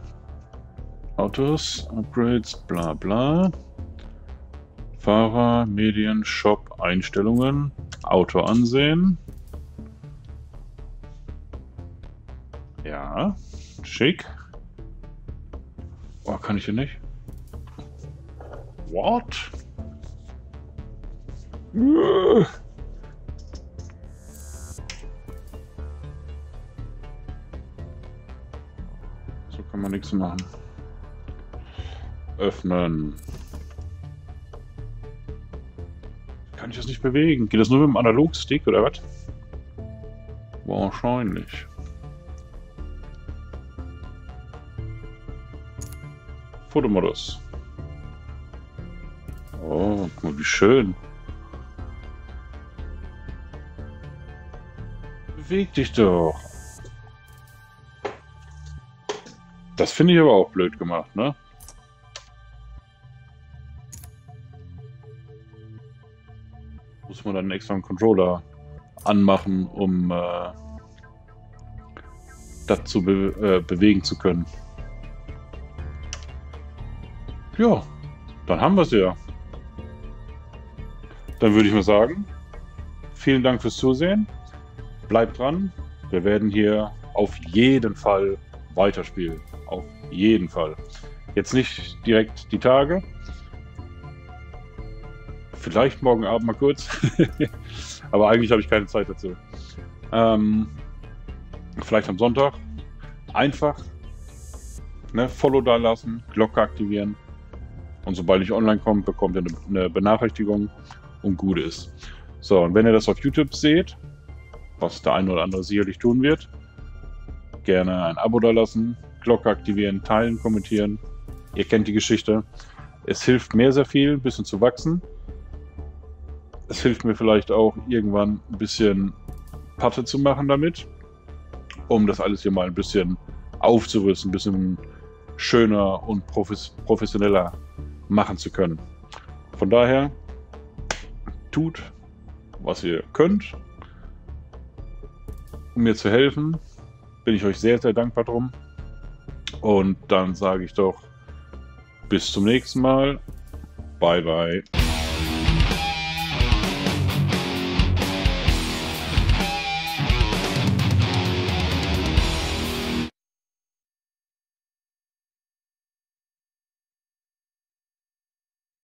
Autos, Upgrades, bla bla. Fahrer, Medien, Shop, Einstellungen. Auto ansehen. Ja, schick. Oh, kann ich hier nicht? What? So kann man nichts machen. Öffnen. Kann ich das nicht bewegen? Geht das nur mit dem Analogstick oder was? Wahrscheinlich. Fotomodus. Oh, guck mal, wie schön. Beweg dich doch. Das finde ich aber auch blöd gemacht, ne? Muss man dann extra einen Controller anmachen, um äh, das zu be äh, bewegen zu können. Ja, dann haben wir es ja. Dann würde ich mal sagen, vielen Dank fürs Zusehen. Bleibt dran. Wir werden hier auf jeden Fall weiterspielen. Auf jeden Fall. Jetzt nicht direkt die Tage. Vielleicht morgen Abend mal kurz. Aber eigentlich habe ich keine Zeit dazu. Ähm, vielleicht am Sonntag. Einfach ne, Follow da lassen, Glocke aktivieren. Und sobald ich online komme, bekommt ihr eine, eine Benachrichtigung und gut ist. So, und wenn ihr das auf YouTube seht, was der eine oder andere sicherlich tun wird, gerne ein Abo da lassen, Glocke aktivieren, teilen, kommentieren. Ihr kennt die Geschichte. Es hilft mir sehr viel, ein bisschen zu wachsen. Es hilft mir vielleicht auch irgendwann ein bisschen Patte zu machen damit, um das alles hier mal ein bisschen aufzurüsten, ein bisschen schöner und profes professioneller machen zu können. Von daher, tut, was ihr könnt, um mir zu helfen. Bin ich euch sehr, sehr dankbar drum. Und dann sage ich doch, bis zum nächsten Mal. Bye, bye.